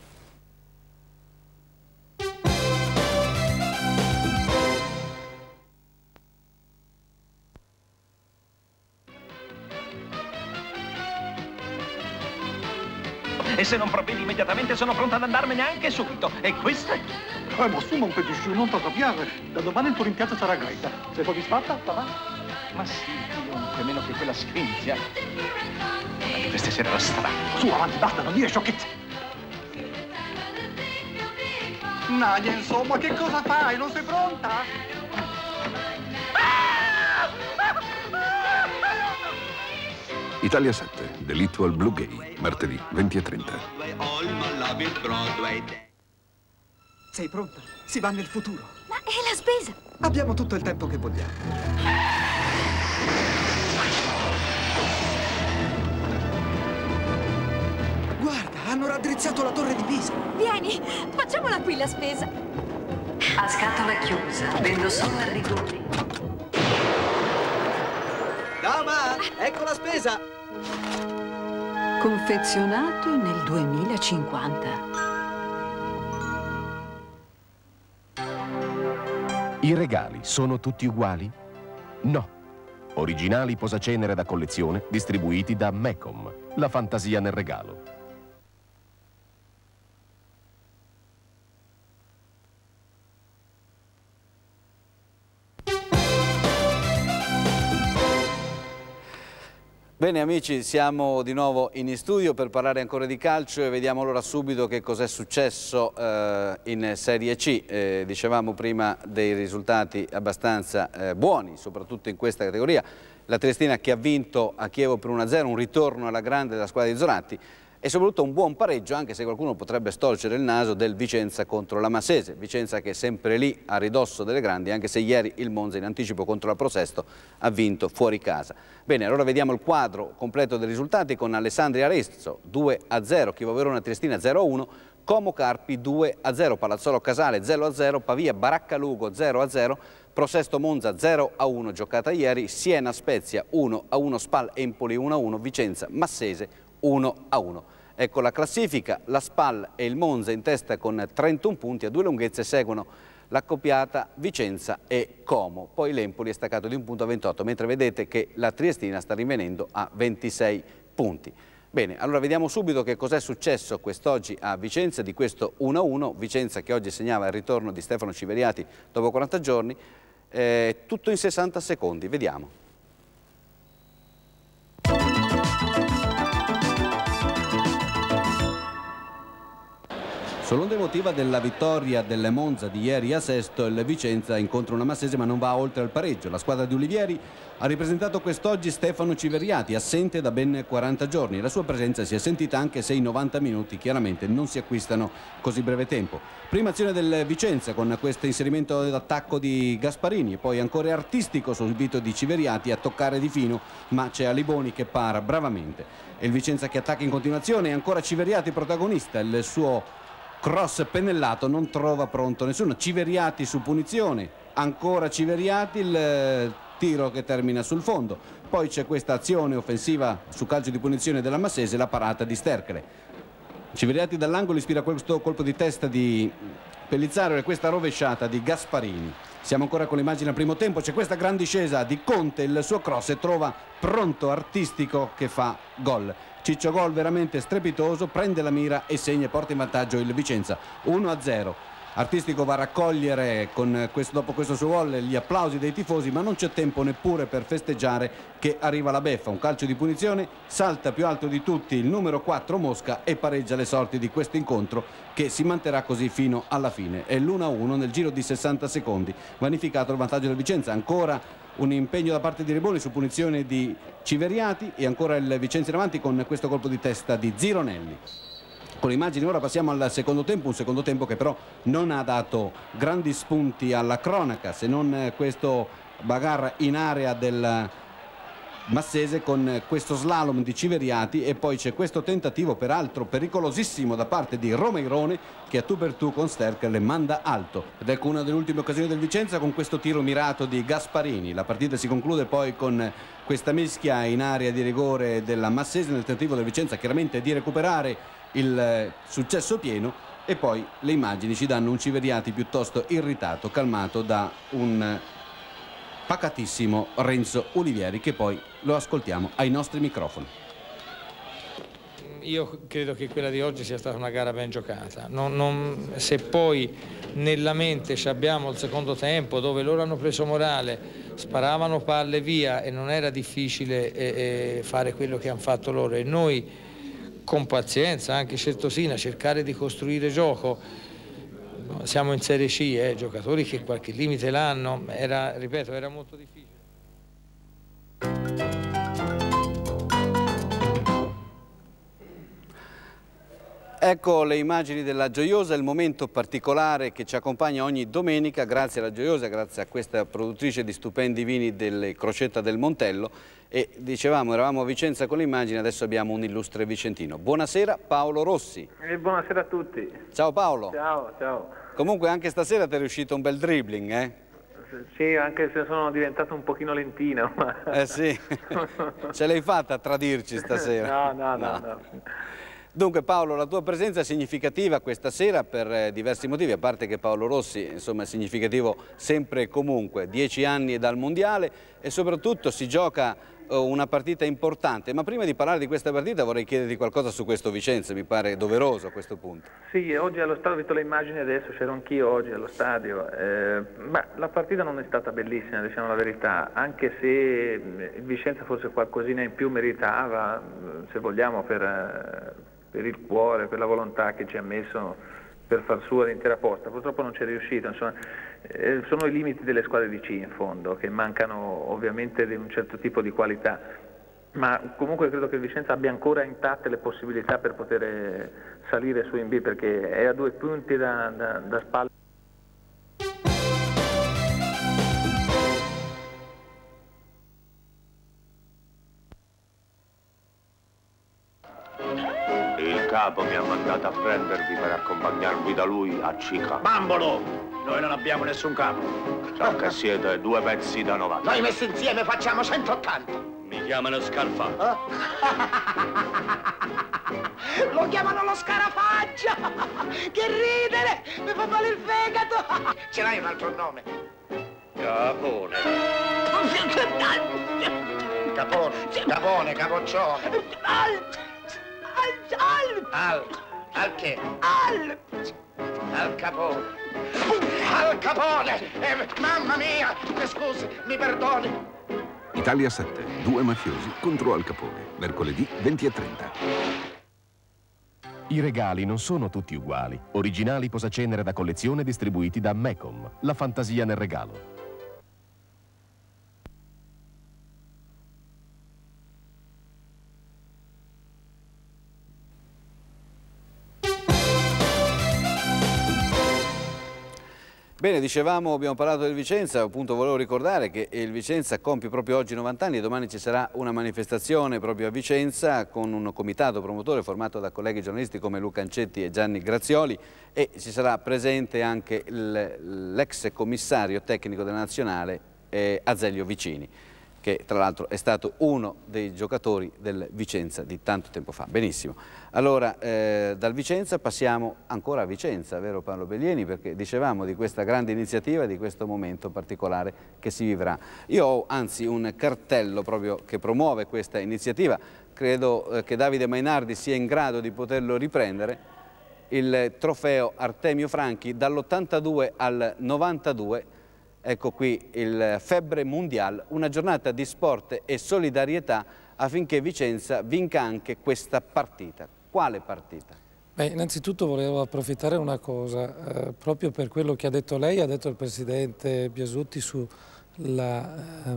E se non provvedi immediatamente sono pronta ad andarmene anche subito. E questo è tutto. Ma su, mon petit chou, non ti arrabbiare. Da domani il tuo rimpiazzo sarà gaita. Sei soddisfatta, papà? Ma sì, chiunque, meno che quella sfinzia. Anche questa sera la strada. Su, avanti, basta, non dire sciocchezze. Nadia, insomma, che cosa fai? Non sei pronta? Italia 7, delitto al Blue Gay, martedì 20:30. Sei pronta? Si va nel futuro. Ma è la spesa! Abbiamo tutto il tempo che vogliamo. Guarda, hanno raddrizzato la torre di Pisa. Vieni, facciamola qui la spesa. A scatola chiusa, vendo solo a rigori. Dama, ecco la spesa. Confezionato nel 2050. I regali sono tutti uguali? No. Originali posacenere da collezione distribuiti da Mecom, la fantasia nel regalo. Bene amici, siamo di nuovo in studio per parlare ancora di calcio e vediamo allora subito che cos'è successo in Serie C. Dicevamo prima dei risultati abbastanza buoni, soprattutto in questa categoria. La Triestina che ha vinto a Chievo per 1-0, un ritorno alla grande della squadra di Zoratti e soprattutto un buon pareggio, anche se qualcuno potrebbe storcere il naso, del Vicenza contro la Massese. Vicenza che è sempre lì a ridosso delle grandi, anche se ieri il Monza in anticipo contro la Prosesto ha vinto fuori casa. Bene, allora vediamo il quadro completo dei risultati con Alessandria Arezzo 2-0, Chievo Verona Triestina 0-1, Como Carpi 2-0, Palazzolo Casale 0-0, Pavia Baracca Lugo 0-0, Prosesto Monza 0-1 giocata ieri, Siena Spezia 1-1, Spal Empoli 1-1, Vicenza Massese 1-1. Ecco la classifica, la Spal e il Monza in testa con 31 punti, a 2 lunghezze seguono l'accoppiata Vicenza e Como. Poi l'Empoli è staccato di un punto a 28, mentre vedete che la Triestina sta rimanendo a 26 punti. Bene, allora vediamo subito che cos'è successo quest'oggi a Vicenza di questo 1-1. Vicenza che oggi segnava il ritorno di Stefano Civeriati dopo 40 giorni, tutto in 60 secondi, vediamo. Sull'onda emotiva della vittoria del Monza di ieri a Sesto, il Vicenza incontra una Massese ma non va oltre il pareggio. La squadra di Olivieri ha ripresentato quest'oggi Stefano Civeriati, assente da ben 40 giorni. La sua presenza si è sentita anche se i 90 minuti chiaramente non si acquistano così breve tempo. Prima azione del Vicenza con questo inserimento d'attacco di Gasparini e poi ancora artistico sul invito di Civeriati a toccare di fino, ma c'è Aliboni che para bravamente. E il Vicenza che attacca in continuazione, ancora Civeriati protagonista, il suo cross pennellato non trova pronto nessuno. Civeriati su punizione, ancora Civeriati, il tiro che termina sul fondo. Poi c'è questa azione offensiva su calcio di punizione della Massese, la parata di Sterkele. Civeriati dall'angolo ispira questo colpo di testa di Pellizzaro e questa rovesciata di Gasparini. Siamo ancora con l'immagine al primo tempo, c'è questa gran discesa di Conte, il suo cross e trova pronto Artistico che fa gol. Ciccio gol veramente strepitoso, prende la mira e segna e porta in vantaggio il Vicenza 1-0. Artistico va a raccogliere dopo questo suo gol gli applausi dei tifosi, ma non c'è tempo neppure per festeggiare che arriva la beffa. Un calcio di punizione, salta più alto di tutti il numero 4 Mosca e pareggia le sorti di questo incontro che si manterrà così fino alla fine. È l'1-1 nel giro di 60 secondi, vanificato il vantaggio del Vicenza. Ancora un impegno da parte di Riboni su punizione di Civeriati e ancora il Vicenza in avanti con questo colpo di testa di Zironelli. Con le immagini ora passiamo al secondo tempo, un secondo tempo che però non ha dato grandi spunti alla cronaca, se non questo bagarre in area del Massese con questo slalom di Civeriati e poi c'è questo tentativo peraltro pericolosissimo da parte di Romeirone che a tu per tu con Sterkele le manda alto. Ed ecco una delle ultime occasioni del Vicenza con questo tiro mirato di Gasparini. La partita si conclude poi con questa mischia in area di rigore della Massese nel tentativo del Vicenza chiaramente di recuperare il successo pieno e poi le immagini ci danno un Civeriati piuttosto irritato, calmato da un pacatissimo Renzo Olivieri che poi lo ascoltiamo ai nostri microfoni. Io credo che quella di oggi sia stata una gara ben giocata, se poi nella mente abbiamo il secondo tempo dove loro hanno preso morale, sparavano palle via e non era difficile fare quello che hanno fatto loro e noi con pazienza, anche certosina, cercare di costruire gioco. Siamo in Serie C, giocatori che qualche limite l'hanno, ripeto, era molto difficile. Ecco le immagini della Gioiosa, il momento particolare che ci accompagna ogni domenica, grazie alla Gioiosa, grazie a questa produttrice di stupendi vini delle Crocetta del Montello. E dicevamo, eravamo a Vicenza con le immagini, adesso abbiamo un illustre vicentino. Buonasera Paolo Rossi. Buonasera a tutti. Ciao Paolo. Ciao, ciao. Comunque anche stasera ti è riuscito un bel dribbling, eh? Sì, anche se sono diventato un pochino lentino. Ma... sì, ce l'hai fatta a tradirci stasera? No. Dunque Paolo, la tua presenza è significativa questa sera per diversi motivi, a parte che Paolo Rossi insomma, è significativo sempre e comunque, 10 anni dal Mondiale e soprattutto si gioca una partita importante, ma prima di parlare di questa partita vorrei chiederti qualcosa su questo Vicenza, mi pare doveroso a questo punto. Sì, oggi allo stadio, ho visto le immagini adesso, c'ero anch'io oggi allo stadio, ma la partita non è stata bellissima, diciamo la verità, anche se il Vicenza forse qualcosina in più meritava, se vogliamo, per il cuore, per la volontà che ci ha messo per far sua l'intera posta. Purtroppo non ci è riuscito, insomma, sono i limiti delle squadre di C in fondo, che mancano ovviamente di un certo tipo di qualità, ma comunque credo che il Vicenza abbia ancora intatte le possibilità per poter salire su in B, perché è a 2 punti da spalle. Il capo mi ha mandato a prendervi per accompagnarvi da lui a Cica. Bambolo! Noi non abbiamo nessun capo. So che siete 2 pezzi da 90. Noi messi insieme facciamo 180. Mi chiamano Scarfa. Lo chiamano lo Scarafaggia! Che ridere! Mi fa male il fegato! Ce l'hai un altro nome? Capone. Capone, capoccione. Al che? Al Capone. Al Capone! Mamma mia! Scusi, mi perdoni. Italia 7, 2 mafiosi contro Al Capone, mercoledì 20:30. I regali non sono tutti uguali. Originali posacenere da collezione distribuiti da Mecom, la fantasia nel regalo. Bene, dicevamo, abbiamo parlato del Vicenza, appunto volevo ricordare che il Vicenza compie proprio oggi 90 anni e domani ci sarà una manifestazione proprio a Vicenza con un comitato promotore formato da colleghi giornalisti come Luca Ancetti e Gianni Grazioli, e ci sarà presente anche l'ex commissario tecnico della Nazionale Azeglio Vicini, che tra l'altro è stato uno dei giocatori del Vicenza di tanto tempo fa. Benissimo. Allora, dal Vicenza passiamo ancora a Vicenza, vero Paolo Bellieni? Perché dicevamo di questa grande iniziativa, di questo momento particolare che si vivrà. Io ho anzi un cartello proprio che promuove questa iniziativa, credo che Davide Mainardi sia in grado di poterlo riprendere, il trofeo Artemio Franchi dall'82 al 92. Ecco qui il Febbre Mundial, una giornata di sport e solidarietà affinché Vicenza vinca anche questa partita. Quale partita? Beh, innanzitutto volevo approfittare una cosa, proprio per quello che ha detto lei, ha detto il Presidente Biasutti sulla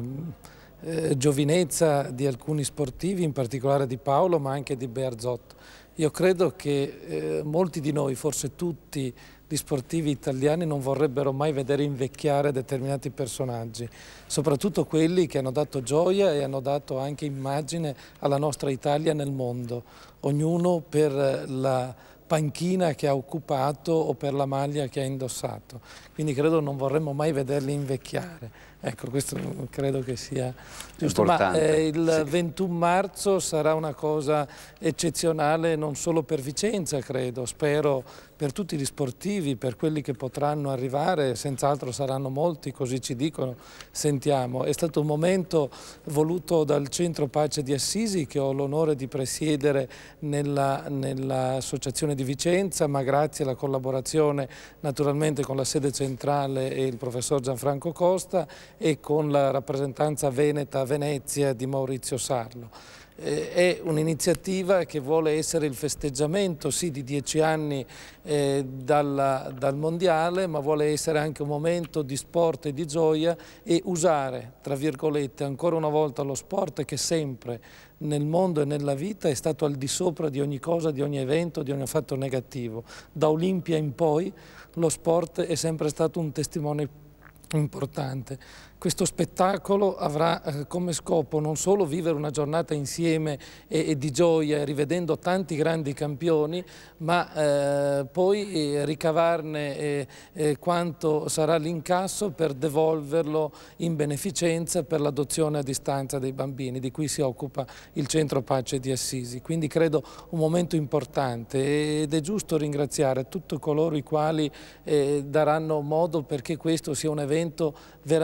giovinezza di alcuni sportivi, in particolare di Paolo, ma anche di Bearzot. Io credo che molti di noi, forse tutti, gli sportivi italiani non vorrebbero mai vedere invecchiare determinati personaggi, soprattutto quelli che hanno dato gioia e hanno dato anche immagine alla nostra Italia nel mondo, ognuno per la panchina che ha occupato o per la maglia che ha indossato. Quindi credo non vorremmo mai vederli invecchiare. Ecco, questo credo che sia giusto. Ma il 21 marzo sarà una cosa eccezionale non solo per Vicenza, credo, spero per tutti gli sportivi, per quelli che potranno arrivare, senz'altro saranno molti, così ci dicono, sentiamo. È stato un momento voluto dal Centro Pace di Assisi, che ho l'onore di presiedere nell'Associazione di Vicenza, ma grazie alla collaborazione naturalmente con la sede centrale e il professor Gianfranco Costa e con la rappresentanza veneta a Venezia di Maurizio Sarlo. È un'iniziativa che vuole essere il festeggiamento sì di 10 anni dal mondiale, ma vuole essere anche un momento di sport e di gioia e usare, tra virgolette, ancora una volta lo sport che sempre nel mondo e nella vita è stato al di sopra di ogni cosa, di ogni evento, di ogni fatto negativo. Da Olimpia in poi lo sport è sempre stato un testimone importante. Questo spettacolo avrà come scopo non solo vivere una giornata insieme e di gioia, rivedendo tanti grandi campioni, ma poi ricavarne quanto sarà l'incasso per devolverlo in beneficenza per l'adozione a distanza dei bambini, di cui si occupa il Centro Pace di Assisi. Quindi credo un momento importante ed è giusto ringraziare tutti coloro i quali daranno modo perché questo sia un evento veramente eccezionale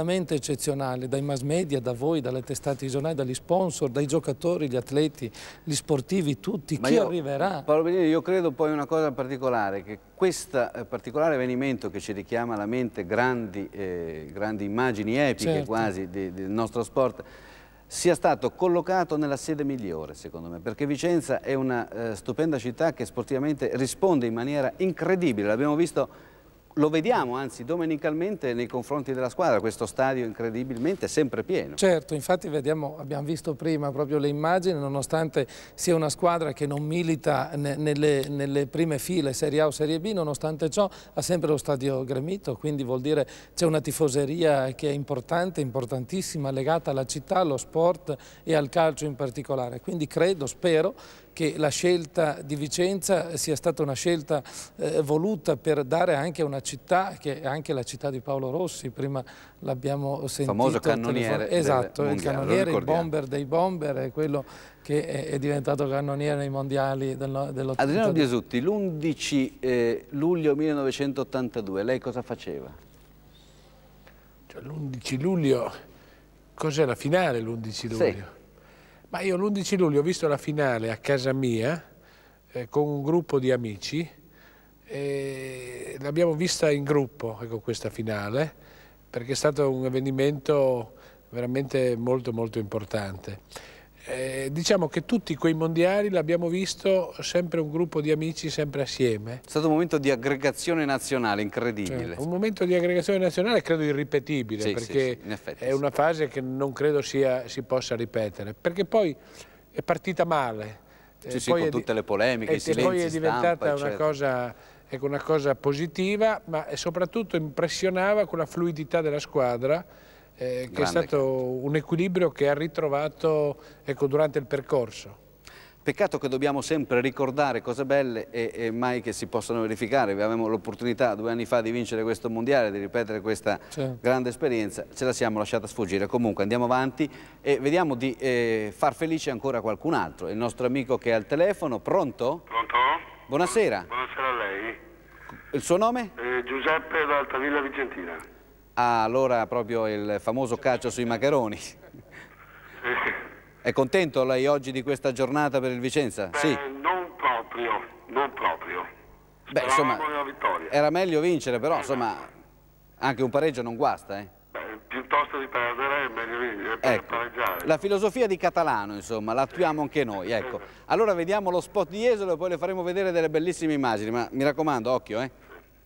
eccezionale, dai mass media, da voi, dalle testate isolane, dagli sponsor, dai giocatori, gli atleti, gli sportivi, tutti. Chi arriverà? Paolo Benini, io credo poi una cosa particolare, che questo particolare avvenimento che ci richiama alla mente grandi immagini epiche, certo, quasi del nostro sport, sia stato collocato nella sede migliore, secondo me, perché Vicenza è una stupenda città che sportivamente risponde in maniera incredibile. L'abbiamo visto, lo vediamo anzi domenicalmente nei confronti della squadra, questo stadio incredibilmente sempre pieno. Certo, infatti abbiamo visto prima proprio le immagini, nonostante sia una squadra che non milita nelle prime file Serie A o Serie B, nonostante ciò ha sempre lo stadio gremito, quindi vuol dire c'è una tifoseria che è importante, importantissima, legata alla città, allo sport e al calcio in particolare. Quindi credo, spero che la scelta di Vicenza sia stata una scelta voluta per dare anche una città che è anche la città di Paolo Rossi, prima l'abbiamo sentito. Famoso cannoniere. Esatto, il cannoniere, il bomber dei bomber, è quello che è diventato cannoniere nei mondiali dell'82. Adriano Biesutti, l'11 luglio 1982, lei cosa faceva? Cioè, l'11 luglio, cos'è la finale l'11 luglio? Sì. Ma io l'11 luglio ho visto la finale a casa mia con un gruppo di amici, l'abbiamo vista in gruppo, ecco, questa finale, perché è stato un avvenimento veramente molto molto importante. Diciamo che tutti quei mondiali l'abbiamo visto sempre un gruppo di amici, sempre assieme. È stato un momento di aggregazione nazionale incredibile. Cioè, un momento di aggregazione nazionale credo irripetibile, sì, perché sì, sì, è una fase che non credo si possa ripetere, perché poi è partita male. Sì, sì, con tutte le polemiche, i silenzi, poi è diventata una cosa positiva, ma soprattutto impressionava con la fluidità della squadra, che è stato un equilibrio che ha ritrovato, ecco, durante il percorso. Peccato che dobbiamo sempre ricordare cose belle e mai che si possano verificare. Avevamo l'opportunità 2 anni fa di vincere questo mondiale, di ripetere questa grande esperienza, ce la siamo lasciata sfuggire. Comunque andiamo avanti e vediamo di far felice ancora qualcun altro. Il nostro amico che è al telefono, pronto? Pronto? Buonasera. Buonasera a lei. Il suo nome? Giuseppe da Altavilla Vicentina. Ah, allora proprio il famoso calcio sui maccheroni. Sì. È contento lei oggi di questa giornata per il Vicenza? Beh, sì. Non proprio. Beh, insomma, una vittoria. Era meglio vincere, però insomma anche un pareggio non guasta, eh? Beh, piuttosto di perdere è meglio vincere, ecco, pareggiare. La filosofia di Catalano, insomma, la attuiamo anche noi, ecco. Allora vediamo lo spot di Jesolo e poi le faremo vedere delle bellissime immagini, ma mi raccomando, occhio, eh?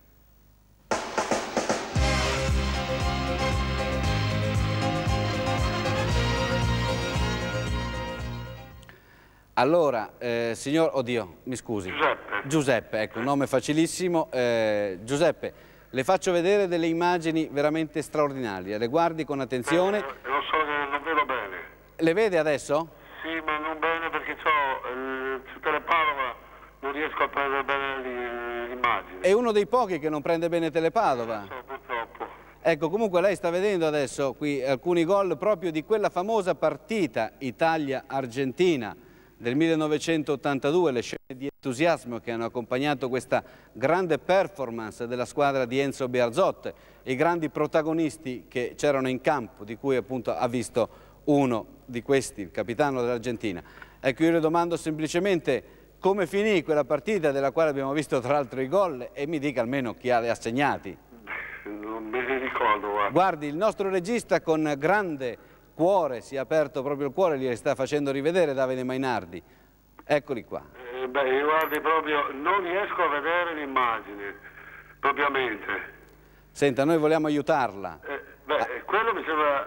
Allora, signor, oddio, mi scusi. Giuseppe, ecco, un nome facilissimo. Giuseppe, le faccio vedere delle immagini veramente straordinarie, le guardi con attenzione. Lo so che non vedo bene. Le vede adesso? Sì, ma non bene perché su Telepadova non riesco a prendere bene l'immagine. È uno dei pochi che non prende bene Telepadova. So, purtroppo. Ecco, comunque lei sta vedendo adesso qui alcuni gol proprio di quella famosa partita Italia-Argentina del 1982, le scene di entusiasmo che hanno accompagnato questa grande performance della squadra di Enzo Bearzot, i grandi protagonisti che c'erano in campo, di cui appunto ha visto uno di questi, il capitano dell'Argentina. Ecco, io le domando semplicemente come finì quella partita della quale abbiamo visto tra l'altro i gol e mi dica almeno chi ha assegnati. Non me ne ricordo, guarda. Guardi, il nostro regista con grande cuore, si è aperto proprio il cuore, li sta facendo rivedere Davide Mainardi. Eccoli qua. Beh, guardi, proprio non riesco a vedere l'immagine, propriamente. Senta, noi vogliamo aiutarla. Quello mi sembra...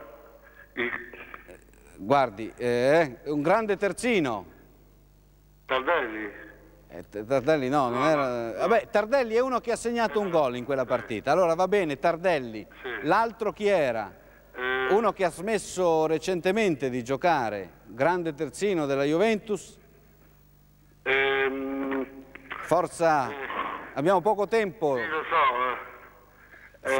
Guardi, un grande terzino. Tardelli? Tardelli no, non era... Vabbè, Tardelli è uno che ha segnato un gol in quella partita. Allora va bene, Tardelli. Sì. L'altro chi era? Uno che ha smesso recentemente di giocare, grande terzino della Juventus. Forza, abbiamo poco tempo. Sì, lo so.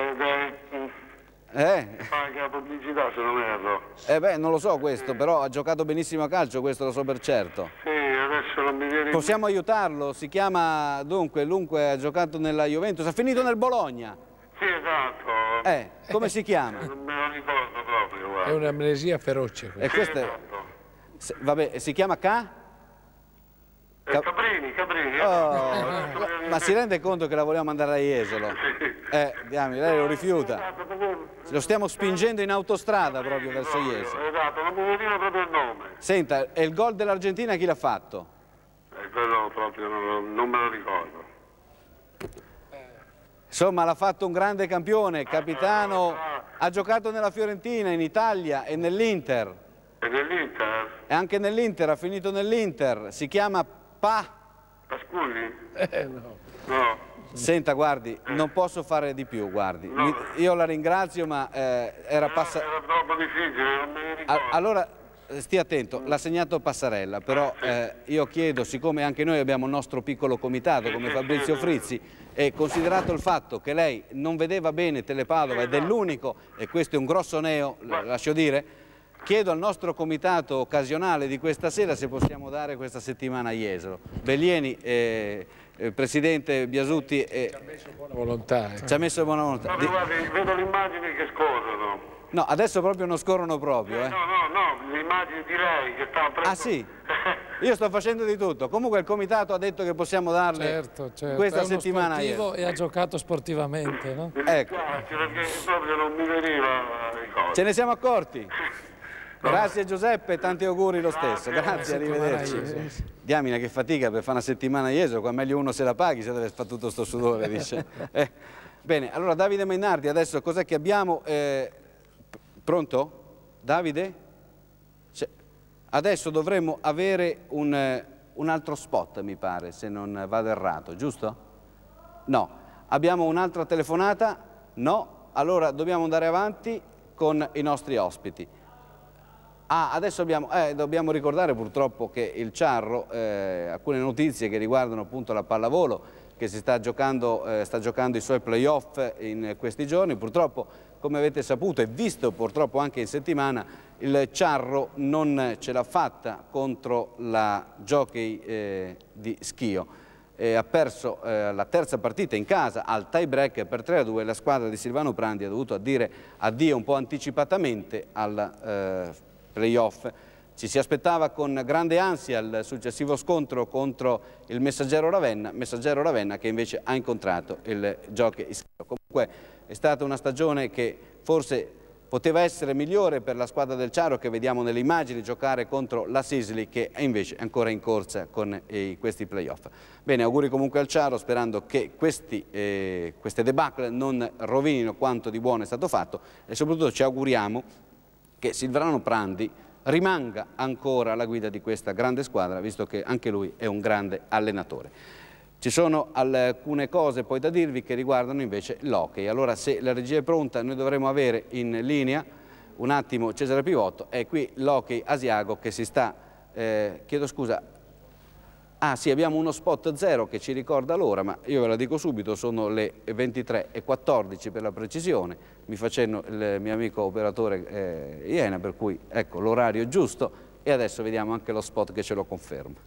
Fa anche la pubblicità, se non erro. Beh, non lo so questo, però ha giocato benissimo a calcio, questo lo so per certo. Sì, adesso non mi viene... Possiamo aiutarlo, si chiama, dunque, ha giocato nella Juventus, ha finito nel Bologna. Sì, esatto. Come si chiama? Non me lo ricordo proprio, guarda. È un'amnesia feroce. E questa è... Vabbè, si chiama Cabrini. Oh, ma si rende conto che la vogliamo mandare a Jesolo? Diamine, lei lo rifiuta. Lo stiamo spingendo in autostrada proprio verso Jesolo. Esatto, non mi veniva proprio il nome. Senta, e il gol dell'Argentina chi l'ha fatto? Quello proprio non me lo ricordo. Insomma, l'ha fatto un grande campione, capitano, ha giocato nella Fiorentina, in Italia e nell'Inter. E nell'Inter? E anche nell'Inter, ha finito nell'Inter, si chiama Pasculli? No. Senta, guardi, non posso fare di più, guardi. Io la ringrazio, ma era passato... Era troppo difficile, non me ne ricordo. Allora, stia attento, l'ha segnato Passarella, però io chiedo, siccome anche noi abbiamo il nostro piccolo comitato come Fabrizio Frizzi, e considerato il fatto che lei non vedeva bene Telepadova ed è l'unico, e questo è un grosso neo, lascio dire, chiedo al nostro comitato occasionale di questa sera se possiamo dare questa settimana a Jesolo. Bellieni, Presidente Biasutti... ci ha messo buona volontà. Ci ha messo buona volontà. Proprio, guardi, vedo le immagini che scorrono. No, adesso proprio non scorrono proprio. No, le immagini di lei che sta Ah sì? Io sto facendo di tutto. Comunque il comitato ha detto che possiamo darle certo. questa è uno settimana e ha giocato sportivamente, no? Ecco. Perché proprio non mi veniva ricordo. Ce ne siamo accorti. Grazie Giuseppe, tanti auguri lo stesso. Grazie, arrivederci. Diamine che fatica per fare una settimana a Jesolo, qua meglio uno se la paghi se deve fare tutto sto sudore, dice. Bene, allora Davide Mainardi, adesso cos'è che abbiamo? Pronto? Davide? Adesso dovremmo avere un altro spot, mi pare, se non vado errato, giusto? No. Abbiamo un'altra telefonata? No. Allora dobbiamo andare avanti con i nostri ospiti. Adesso dobbiamo ricordare purtroppo che il Ciarro, alcune notizie che riguardano appunto la pallavolo, che sta giocando i suoi playoff in questi giorni. Purtroppo, come avete saputo e visto purtroppo anche in settimana, il Ciarro non ce l'ha fatta contro la Jockey di Schio. Ha perso la terza partita in casa al tie break per 3-2. La squadra di Silvano Prandi ha dovuto dire addio un po' anticipatamente al playoff. Ci si aspettava con grande ansia il successivo scontro contro il Messaggero Ravenna che invece ha incontrato il Jockey Schio. Comunque è stata una stagione che forse poteva essere migliore per la squadra del Ciarro, che vediamo nelle immagini giocare contro la Sisli, che è invece ancora in corsa con questi playoff. Bene, auguri comunque al Ciarro, sperando che queste debacle non rovinino quanto di buono è stato fatto, e soprattutto ci auguriamo che Silvano Prandi rimanga ancora alla guida di questa grande squadra, visto che anche lui è un grande allenatore. Ci sono alcune cose poi da dirvi che riguardano invece l'hockey. Allora, se la regia è pronta, noi dovremo avere in linea un attimo Cesare Pivotto. È qui l'hockey Asiago che si sta... chiedo scusa. Ah sì, abbiamo uno spot 0 che ci ricorda l'ora, ma io ve la dico subito, sono le 23:14 per la precisione. Mi fa cenno il mio amico operatore Iena, per cui ecco l'orario giusto, e adesso vediamo anche lo spot che ce lo conferma.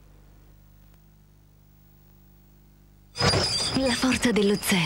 La forza dello 0.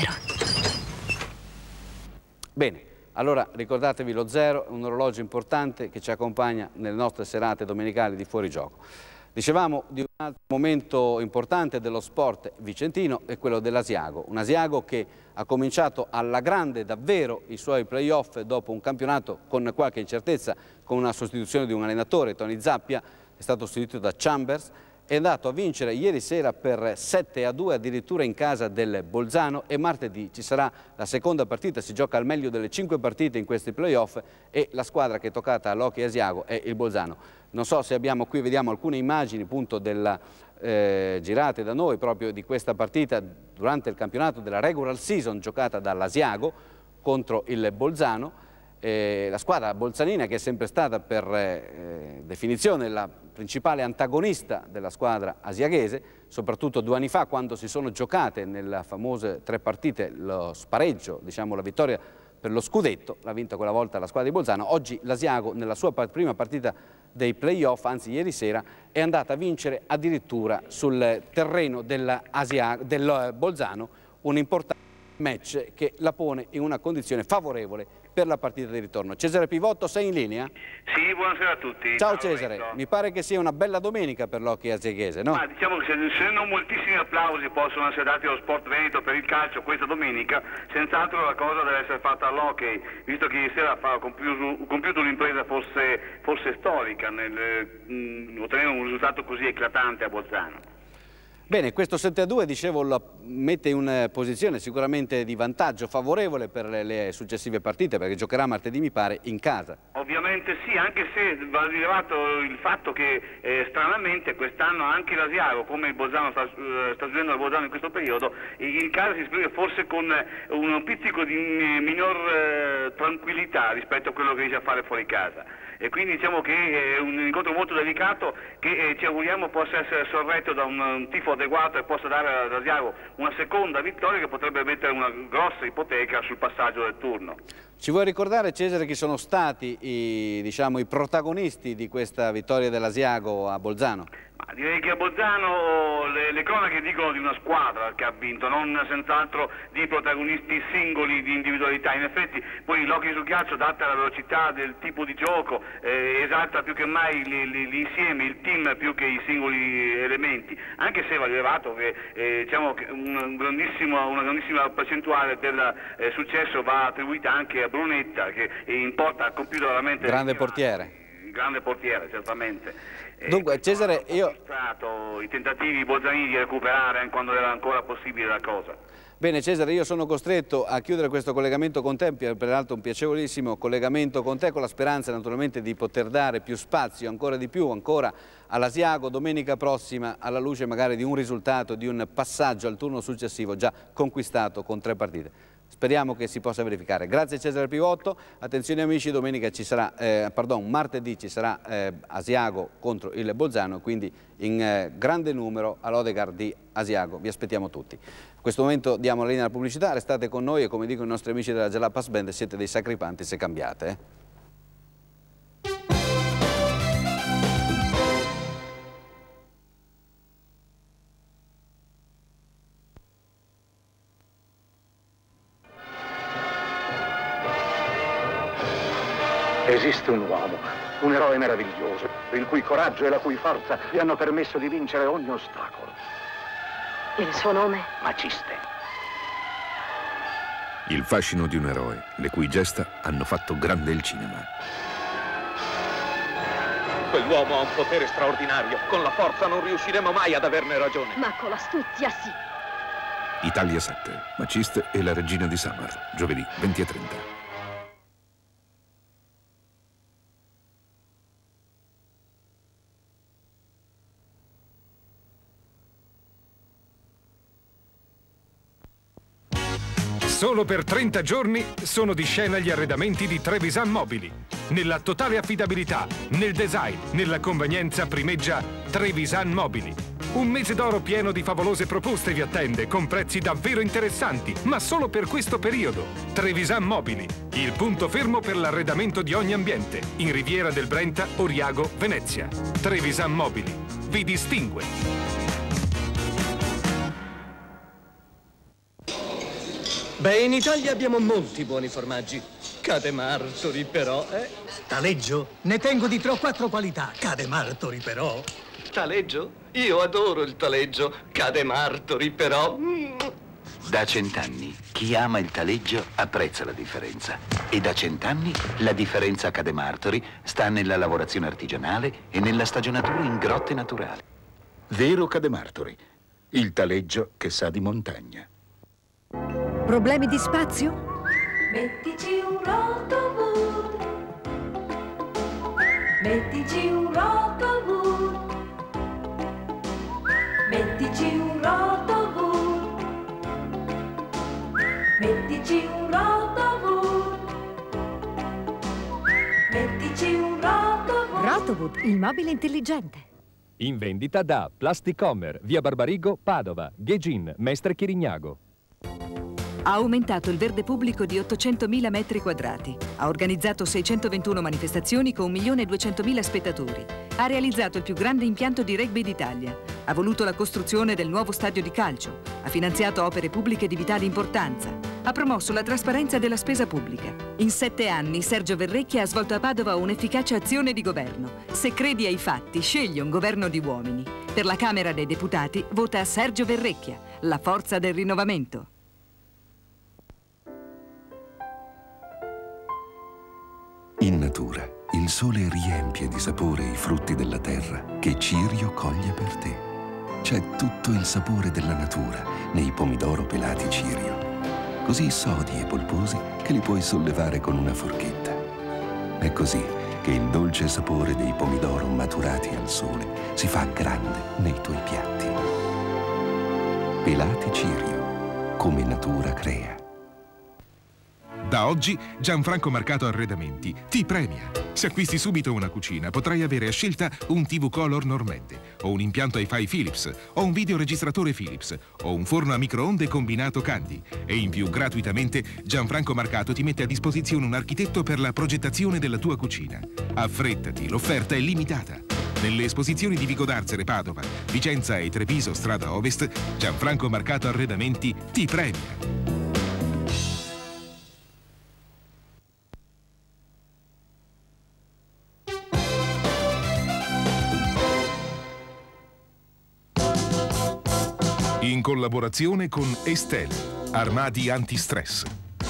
Bene, allora ricordatevi lo 0, un orologio importante che ci accompagna nelle nostre serate domenicali di fuorigioco. Dicevamo di un altro momento importante dello sport vicentino, è quello dell'Asiago. Un Asiago che ha cominciato alla grande davvero i suoi playoff dopo un campionato con qualche incertezza, con una sostituzione di un allenatore, Tony Zappia, è stato sostituito da Chambers, è andato a vincere ieri sera per 7-2 addirittura in casa del Bolzano, e martedì ci sarà la seconda partita, si gioca al meglio delle 5 partite in questi playoff, e la squadra che è toccata all'hockey Asiago è il Bolzano. Non so se abbiamo qui, vediamo alcune immagini appunto girate da noi proprio di questa partita durante il campionato della regular season giocata dall'Asiago contro il Bolzano. La squadra bolzanina, che è sempre stata per definizione la principale antagonista della squadra asiaghese, soprattutto 2 anni fa quando si sono giocate nelle famose 3 partite lo spareggio, diciamo la vittoria per lo scudetto, l'ha vinta quella volta la squadra di Bolzano. Oggi l'Asiago nella sua prima partita dei playoff, anzi ieri sera, è andata a vincere addirittura sul terreno del Bolzano un importante match che la pone in una condizione favorevole per per la partita di ritorno. Cesare Pivotto, sei in linea? Sì, buonasera a tutti. Ciao Cesare, mi pare che sia una bella domenica per l'hockey asiaghese, no? Ma diciamo che se non moltissimi applausi possono essere dati allo Sport Veneto per il calcio questa domenica, senz'altro la cosa deve essere fatta all'hockey, visto che ieri sera ha compiuto un'impresa forse storica nel ottenere un risultato così eclatante a Bolzano. Bene, questo 7-2, dicevo, lo mette in una posizione sicuramente di vantaggio favorevole per le successive partite, perché giocherà martedì, mi pare, in casa. Ovviamente sì, anche se va rilevato il fatto che stranamente quest'anno anche l'Asiago, come il Bolzano sta giocando il Bolzano in questo periodo, in casa si esprime forse con un pizzico di minor tranquillità rispetto a quello che riesce a fare fuori casa. E quindi diciamo che è un incontro molto delicato che ci auguriamo possa essere sorretto da un tifo adeguato e possa dare all'Asiago una seconda vittoria che potrebbe mettere una grossa ipoteca sul passaggio del turno. Ci vuoi ricordare, Cesare, chi sono stati i protagonisti di questa vittoria dell'Asiago a Bolzano? Ma direi che a Bolzano le cronache dicono di una squadra che ha vinto, non senz'altro di protagonisti singoli, di individualità. In effetti poi l'hockey sul ghiaccio, data la velocità del tipo di gioco, esalta più che mai l'insieme, il team più che i singoli elementi, anche se va rilevato che diciamo che una grandissima percentuale del successo va attribuita anche a Brunetta, che in porta ha compiuto veramente... Grande portiere. Grande portiere, certamente. Dunque, Cesare, io... I tentativi bolzanini di recuperare quando era ancora possibile la cosa. Bene Cesare, io sono costretto a chiudere questo collegamento con te, peraltro un piacevolissimo collegamento con te, con la speranza naturalmente di poter dare più spazio, ancora all'Asiago domenica prossima, alla luce magari di un risultato, di un passaggio al turno successivo già conquistato con 3 partite. Speriamo che si possa verificare. Grazie Cesare Pivotto, attenzione amici, domenica ci sarà, martedì ci sarà Asiago contro il Bolzano, quindi in grande numero all'Odegaard di Asiago, vi aspettiamo tutti. In questo momento diamo la linea alla pubblicità, restate con noi e come dicono i nostri amici della Jalapas Band siete dei sacripanti se cambiate. Esiste un uomo, un eroe meraviglioso, il cui coraggio e la cui forza gli hanno permesso di vincere ogni ostacolo. Il suo nome? Maciste. Il fascino di un eroe, le cui gesta hanno fatto grande il cinema. Quell'uomo ha un potere straordinario. Con la forza non riusciremo mai ad averne ragione. Ma con l'astuzia sì. Italia 7, Maciste e la regina di Samar, giovedì 20:30. Solo per 30 giorni sono di scena gli arredamenti di Trevisan Mobili. Nella totale affidabilità, nel design, nella convenienza primeggia Trevisan Mobili. Un mese d'oro pieno di favolose proposte vi attende, con prezzi davvero interessanti, ma solo per questo periodo. Trevisan Mobili, il punto fermo per l'arredamento di ogni ambiente, in Riviera del Brenta, Oriago, Venezia. Trevisan Mobili vi distingue. Beh, in Italia abbiamo molti buoni formaggi. Cademartori però, Taleggio? Ne tengo di 3 o 4 qualità. Cademartori però. Taleggio? Io adoro il taleggio. Cademartori però. Da 100 anni chi ama il taleggio apprezza la differenza. E da 100 anni la differenza a Cademartori sta nella lavorazione artigianale e nella stagionatura in grotte naturali. Vero Cademartori, il taleggio che sa di montagna. Problemi di spazio? Mettici un Rotowood. Mettici un Rotowood. Mettici un Rotowood. Mettici un Rotowood. Mettici un Rotowood. Rotowood, il mobile intelligente. In vendita da Plasticomer, via Barbarigo, Padova, Ghegin, Mestre Chirignago. Ha aumentato il verde pubblico di 800.000 metri quadrati. Ha organizzato 621 manifestazioni con 1.200.000 spettatori. Ha realizzato il più grande impianto di rugby d'Italia. Ha voluto la costruzione del nuovo stadio di calcio. Ha finanziato opere pubbliche di vitale importanza. ha promosso la trasparenza della spesa pubblica. In 7 anni Sergio Verrecchia ha svolto a Padova un'efficace azione di governo. Se credi ai fatti, scegli un governo di uomini. Per la Camera dei Deputati vota Sergio Verrecchia, la forza del rinnovamento. In natura, il sole riempie di sapore i frutti della terra che Cirio coglie per te. C'è tutto il sapore della natura nei pomidoro pelati Cirio, così sodi e polposi che li puoi sollevare con una forchetta. È così che il dolce sapore dei pomidoro maturati al sole si fa grande nei tuoi piatti. Pelati Cirio, come natura crea. Da oggi Gianfranco Marcato Arredamenti ti premia. Se acquisti subito una cucina potrai avere a scelta un TV Color Normande, o un impianto Hi-Fi Philips, o un videoregistratore Philips, o un forno a microonde combinato Candy. E in più gratuitamente Gianfranco Marcato ti mette a disposizione un architetto per la progettazione della tua cucina. Affrettati, l'offerta è limitata. Nelle esposizioni di Vico d'Arzere, Padova, Vicenza e Treviso, strada Ovest, Gianfranco Marcato Arredamenti ti premia. In collaborazione con Estelle, armadi antistress.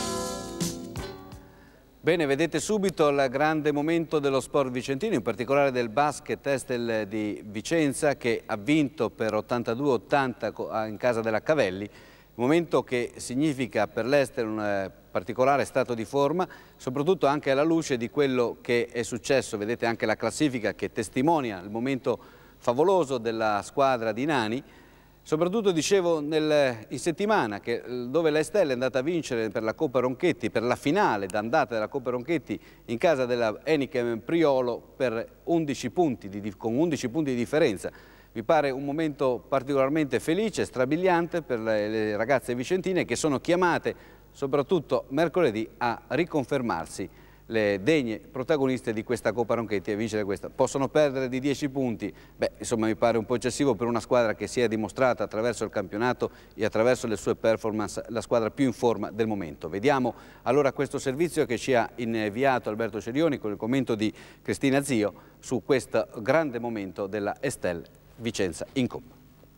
Bene, vedete subito il grande momento dello sport vicentino, in particolare del basket Estel di Vicenza, che ha vinto per 82-80 in casa della Cavelli, momento che significa per l'Estel un particolare stato di forma, soprattutto anche alla luce di quello che è successo. Vedete anche la classifica che testimonia il momento favoloso della squadra di Nani. Soprattutto dicevo in settimana dove l'Estel è andata a vincere per la Coppa Ronchetti, per la finale d'andata della Coppa Ronchetti in casa della Enichem Priolo per 11 punti, con 11 punti di differenza. Mi pare un momento particolarmente felice, strabiliante per le ragazze vicentine che sono chiamate soprattutto mercoledì a riconfermarsi le degne protagoniste di questa Coppa Ronchetti e vincere questa. Possono perdere di 10 punti, beh, insomma mi pare un po' eccessivo per una squadra che si è dimostrata attraverso il campionato e attraverso le sue performance la squadra più in forma del momento. Vediamo allora questo servizio che ci ha inviato Alberto Cerioni con il commento di Cristina Zio su questo grande momento della Estel Vicenza in Coppa.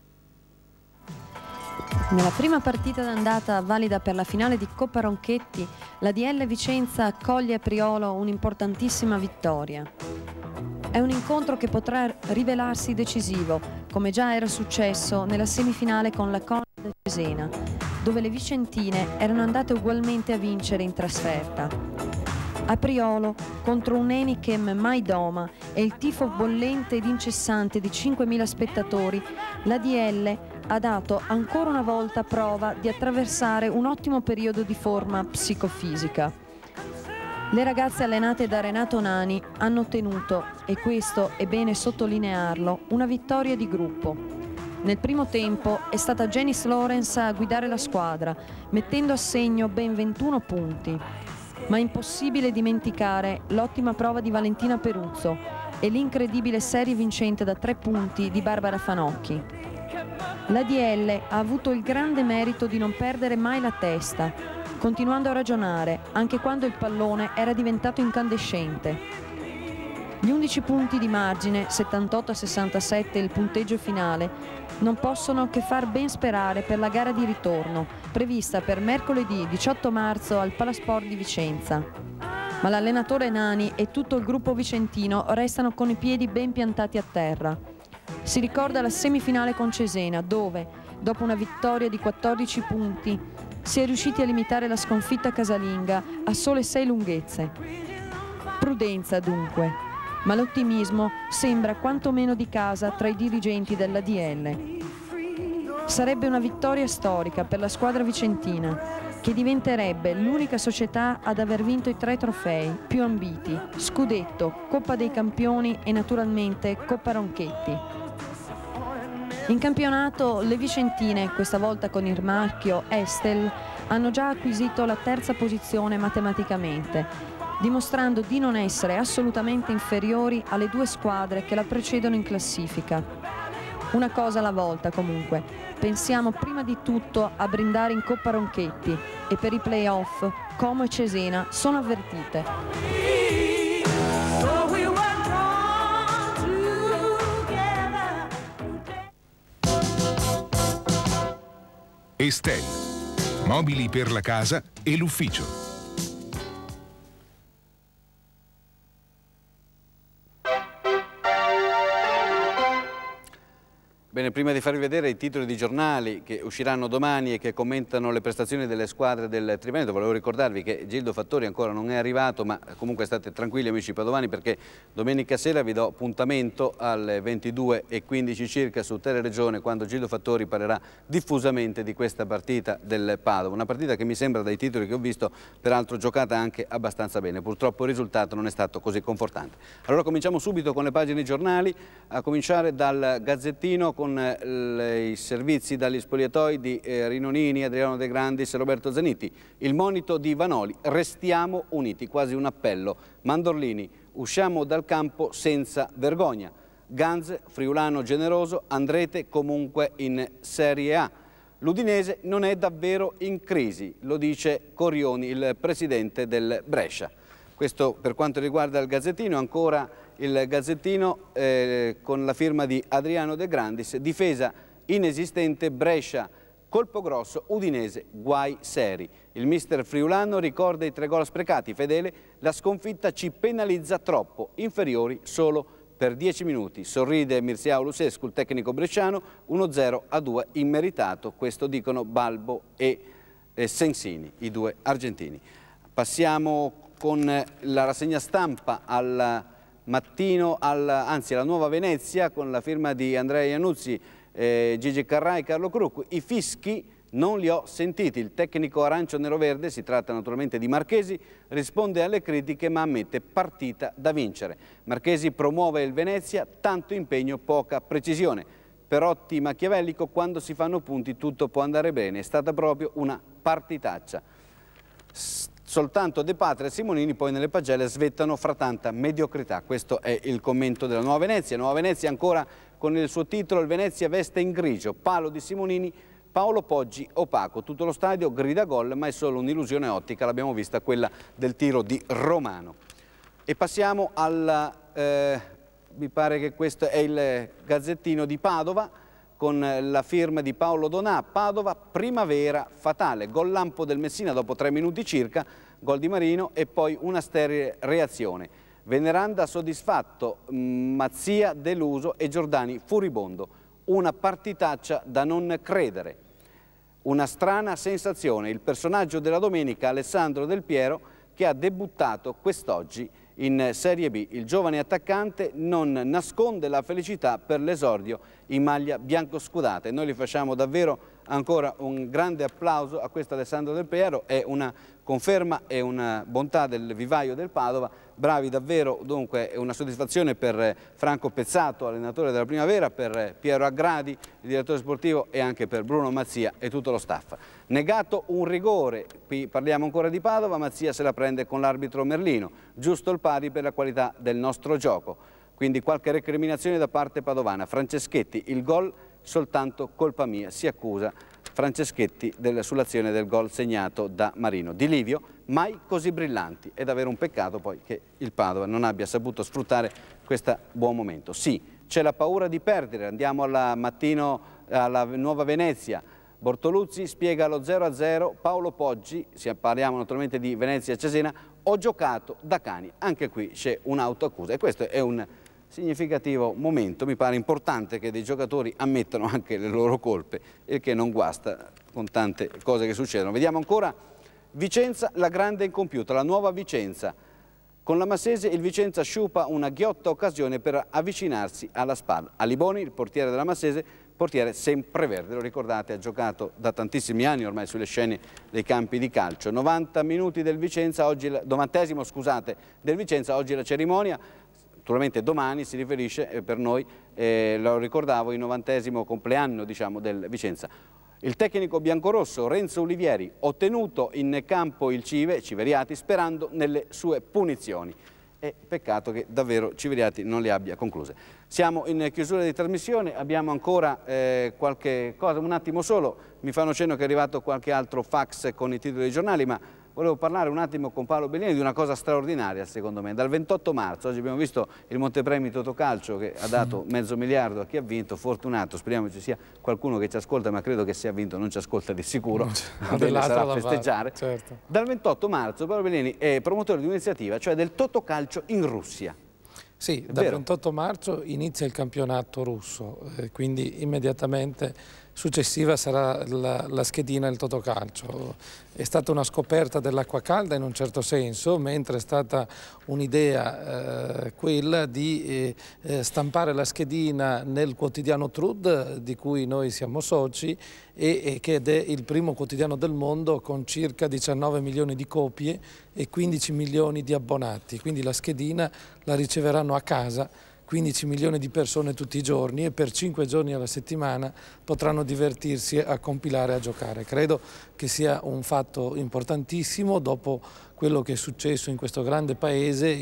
Nella prima partita d'andata valida per la finale di Coppa Ronchetti, la DL Vicenza accoglie a Priolo un'importantissima vittoria. È un incontro che potrà rivelarsi decisivo, come già era successo nella semifinale con la Conad Cesena, dove le vicentine erano andate ugualmente a vincere in trasferta. A Priolo, contro un Enichem mai doma e il tifo bollente ed incessante di 5.000 spettatori, la DL ha dato ancora una volta prova di attraversare un ottimo periodo di forma psicofisica. Le ragazze allenate da Renato Nani hanno ottenuto, e questo è bene sottolinearlo, una vittoria di gruppo. Nel primo tempo è stata Janice Lawrence a guidare la squadra, mettendo a segno ben 21 punti. Ma è impossibile dimenticare l'ottima prova di Valentina Peruzzo e l'incredibile serie vincente da 3 punti di Barbara Fanocchi. La DL ha avuto il grande merito di non perdere mai la testa, continuando a ragionare anche quando il pallone era diventato incandescente. Gli 11 punti di margine, 78-67 il punteggio finale, non possono che far ben sperare per la gara di ritorno, prevista per mercoledì 18 marzo al Palasport di Vicenza. Ma l'allenatore Nani e tutto il gruppo vicentino restano con i piedi ben piantati a terra. Si ricorda la semifinale con Cesena, dove, dopo una vittoria di 14 punti, si è riusciti a limitare la sconfitta casalinga a sole 6 lunghezze. Prudenza dunque, ma l'ottimismo sembra quantomeno di casa tra i dirigenti della DL. Sarebbe una vittoria storica per la squadra vicentina, che diventerebbe l'unica società ad aver vinto i 3 trofei più ambiti: Scudetto, Coppa dei Campioni e naturalmente Coppa Ronchetti. In campionato le vicentine, questa volta con il marchio Estel, hanno già acquisito la 3ª posizione matematicamente, dimostrando di non essere assolutamente inferiori alle 2 squadre che la precedono in classifica. Una cosa alla volta comunque. pensiamo prima di tutto a brindare in Coppa Ronchetti e per i play-off Como e Cesena sono avvertite. Estel, mobili per la casa e l'ufficio. Bene, prima di farvi vedere i titoli di giornali che usciranno domani e che commentano le prestazioni delle squadre del Triveneto, volevo ricordarvi che Gildo Fattori ancora non è arrivato, ma comunque state tranquilli amici padovani, perché domenica sera vi do appuntamento alle 22:15 circa su Teleregione, quando Gildo Fattori parlerà diffusamente di questa partita del Padova. Una partita che mi sembra, dai titoli che ho visto, peraltro giocata anche abbastanza bene. Purtroppo il risultato non è stato così confortante. Allora cominciamo subito con le pagine giornali, a cominciare dal Gazzettino, con i servizi dagli spogliatoi di Rinonini, Adriano De Grandis e Roberto Zanetti. Il monito di Vanoli: restiamo uniti, quasi un appello. Mandorlini: usciamo dal campo senza vergogna. Ganz, friulano generoso: andrete comunque in Serie A. L'Udinese non è davvero in crisi, lo dice Corioni, il presidente del Brescia. Questo per quanto riguarda il Gazzettino. Ancora il Gazzettino con la firma di Adriano De Grandis: difesa inesistente, Brescia colpo grosso, Udinese guai seri. Il mister friulano ricorda i 3 gol sprecati. Fedele: la sconfitta ci penalizza troppo, inferiori solo per 10 minuti. Sorride Mircea Lucescu, il tecnico bresciano. 1-0-2 immeritato, questo dicono Balbo e Sensini, i 2 argentini. Passiamo con la rassegna stampa al mattino, anzi alla Nuova Venezia, con la firma di Andrea Iannuzzi, Gigi Carrà e Carlo Crucco. I fischi non li ho sentiti. Il tecnico arancio-nero-verde, si tratta naturalmente di Marchesi, risponde alle critiche ma ammette partita da vincere. Marchesi promuove il Venezia: tanto impegno, poca precisione. Perotti machiavellico: quando si fanno punti tutto può andare bene. È stata proprio una partitaccia. Soltanto De Patria e Simonini poi nelle pagelle svettano fra tanta mediocrità. Questo è il commento della Nuova Venezia. Nuova Venezia ancora con il suo titolo: il Venezia veste in grigio, palo di Simonini, Paolo Poggi opaco. Tutto lo stadio grida gol, ma è solo un'illusione ottica, l'abbiamo vista quella del tiro di Romano. E passiamo alla, mi pare che questo è il Gazzettino di Padova, con la firma di Paolo Donà. Padova, primavera fatale. Gol lampo del Messina dopo 3 minuti circa, gol di Marino e poi una sterile reazione. Veneranda soddisfatto, Mazzia deluso e Giordani furibondo. Una partitaccia da non credere. Una strana sensazione. Il personaggio della domenica, Alessandro Del Piero, che ha debuttato quest'oggi in Serie B. Il giovane attaccante non nasconde la felicità per l'esordio in maglia biancoscudata. E noi gli facciamo davvero ancora un grande applauso a questo Alessandro Del Piero. È una conferma e una bontà del vivaio del Padova. Bravi davvero, dunque è una soddisfazione per Franco Pezzato, allenatore della Primavera, per Piero Aggradi, il direttore sportivo, e anche per Bruno Mazzia e tutto lo staff. Negato un rigore, qui parliamo ancora di Padova, Mazzia se la prende con l'arbitro Merlino, giusto il pari per la qualità del nostro gioco. Quindi qualche recriminazione da parte padovana. Franceschetti: il gol soltanto colpa mia, si accusa Franceschetti sull'azione del gol segnato da Marino. Di Livio: mai così brillanti. È davvero un peccato poi che il Padova non abbia saputo sfruttare questo buon momento. Sì, c'è la paura di perdere. Andiamo alla Nuova Venezia. Bortoluzzi spiega lo 0-0, Paolo Poggi, parliamo naturalmente di Venezia-Cesena: ho giocato da cani. Anche qui c'è un'autoaccusa e questo è un significativo momento. Mi pare importante che dei giocatori ammettano anche le loro colpe, il che non guasta con tante cose che succedono. Vediamo ancora Vicenza, la grande incompiuta, la nuova Vicenza. Con la Massese il Vicenza sciupa una ghiotta occasione per avvicinarsi alla spalla. Aliboni, il portiere della Massese, portiere sempreverde, lo ricordate, ha giocato da tantissimi anni ormai sulle scene dei campi di calcio. 90 minuti del Vicenza, oggi 90esimo, scusate, del Vicenza, oggi la cerimonia. Naturalmente domani si riferisce per noi, lo ricordavo, il 90esimo compleanno, diciamo, del Vicenza. Il tecnico biancorosso Renzo Olivieri: ho tenuto in campo il Cive, Civeriati, sperando nelle sue punizioni. e peccato che davvero Civiriati non le abbia concluse. Siamo in chiusura di trasmissione, abbiamo ancora qualche cosa, un attimo solo, mi fanno cenno che è arrivato qualche altro fax con i titoli dei giornali, ma volevo parlare un attimo con Paolo Bellini di una cosa straordinaria secondo me. Dal 28 marzo, oggi abbiamo visto il Montepremi Totocalcio che ha dato $500 milioni a chi ha vinto, fortunato, speriamo ci sia qualcuno che ci ascolta, ma credo che se ha vinto non ci ascolta di sicuro, quindi sarà a festeggiare. Certo. Dal 28 marzo Paolo Bellini è promotore di un'iniziativa, cioè del Totocalcio in Russia. Sì, dal 28 marzo inizia il campionato russo, quindi immediatamente successiva sarà la schedina del Totocalcio. È stata una scoperta dell'acqua calda in un certo senso, mentre è stata un'idea quella di stampare la schedina nel quotidiano Trud, di cui noi siamo soci, ed è il primo quotidiano del mondo con circa 19 milioni di copie e 15 milioni di abbonati. Quindi la schedina la riceveranno a casa 15 milioni di persone tutti i giorni e per 5 giorni alla settimana potranno divertirsi a compilare e a giocare. Credo che sia un fatto importantissimo dopo quello che è successo in questo grande paese,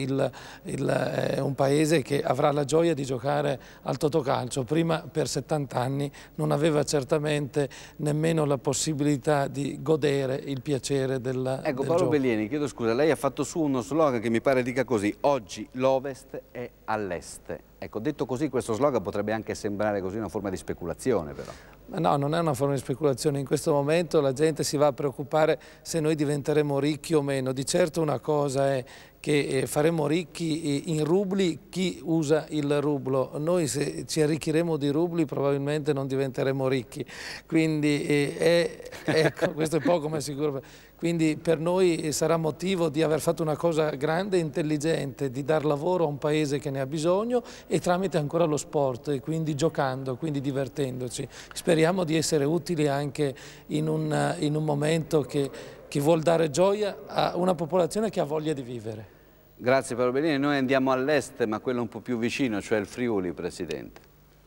è un paese che avrà la gioia di giocare al Totocalcio. Prima per 70 anni non aveva certamente nemmeno la possibilità di godere il piacere del Ecco, Paolo Bellini, chiedo scusa, lei ha fatto su uno slogan che mi pare dica così: oggi l'Ovest è all'Est. Ecco, detto così questo slogan potrebbe anche sembrare così una forma di speculazione però. No, non è una forma di speculazione. In questo momento la gente si va a preoccupare se noi diventeremo ricchi o meno. Di certo una cosa è che faremo ricchi in rubli chi usa il rublo. Noi se ci arricchiremo di rubli probabilmente non diventeremo ricchi. Quindi ecco, questo è poco ma sicuro. Quindi per noi sarà motivo di aver fatto una cosa grande e intelligente, di dar lavoro a un paese che ne ha bisogno e tramite ancora lo sport, e quindi giocando, quindi divertendoci. Speriamo di essere utili anche in un momento che vuol dare gioia a una popolazione che ha voglia di vivere. Grazie Paolo Bellini, noi andiamo all'est, ma quello un po' più vicino, cioè il Friuli, Presidente.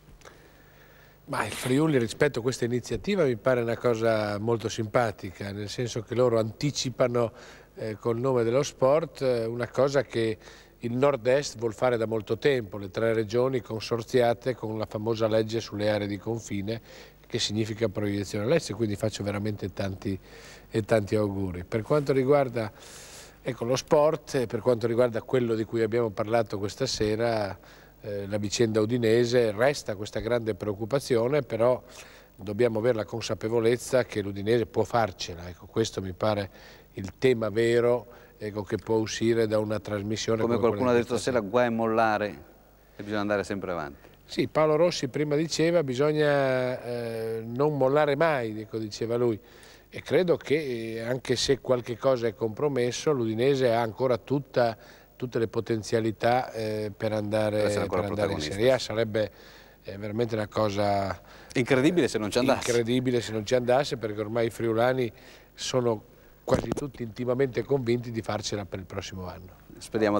Ma il Friuli rispetto a questa iniziativa mi pare una cosa molto simpatica, nel senso che loro anticipano col nome dello sport una cosa che il nord-est vuol fare da molto tempo, le 3 regioni consorziate con la famosa legge sulle aree di confine, che significa proiezione all'est, quindi faccio veramente tanti auguri. Per quanto riguarda lo sport e per quanto riguarda quello di cui abbiamo parlato questa sera, la vicenda udinese, resta questa grande preoccupazione, però dobbiamo avere la consapevolezza che l'Udinese può farcela. Ecco, questo mi pare il tema vero che può uscire da una trasmissione come qualcuno ha detto stasera, guai mollare e bisogna andare sempre avanti. Sì, Paolo Rossi prima diceva bisogna non mollare mai, diceva lui, e credo che anche se qualche cosa è compromesso l'Udinese ha ancora tutte le potenzialità per andare in Serie A. Sarebbe veramente una cosa incredibile se non ci andasse. Incredibile se non ci andasse, perché ormai i friulani sono quasi tutti intimamente convinti di farcela per il prossimo anno. Speriamo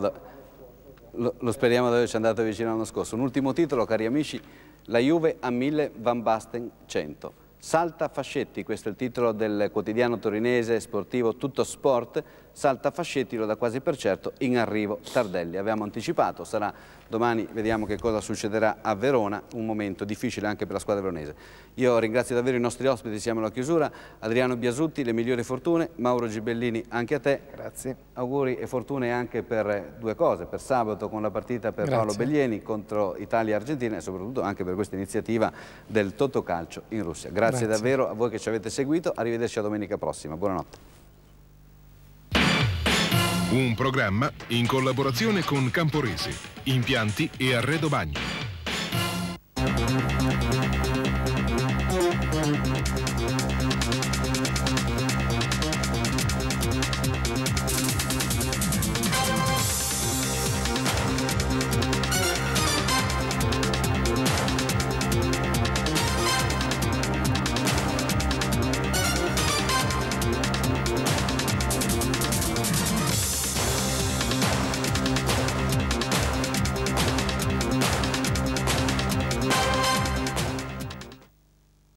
lo speriamo da averci andato vicino l'anno scorso. Un ultimo titolo, cari amici, la Juve a 1000 Van Basten 100. Salta Fascetti, questo è il titolo del quotidiano torinese sportivo Tutto Sport. Salta Fascetti, lo dà quasi per certo, in arrivo Tardelli. Avevamo anticipato, sarà domani, vediamo che cosa succederà a Verona, un momento difficile anche per la squadra veronese. Io ringrazio davvero i nostri ospiti, siamo alla chiusura. Adriano Biasutti, le migliori fortune. Mauro Gibellini, anche a te. Grazie. Auguri e fortune anche per 2 cose, per sabato con la partita per Paolo Bellieni contro Italia e Argentina e soprattutto anche per questa iniziativa del Totocalcio in Russia. Grazie davvero a voi che ci avete seguito, arrivederci a domenica prossima, buonanotte. Un programma in collaborazione con Camporese, impianti e arredo bagni.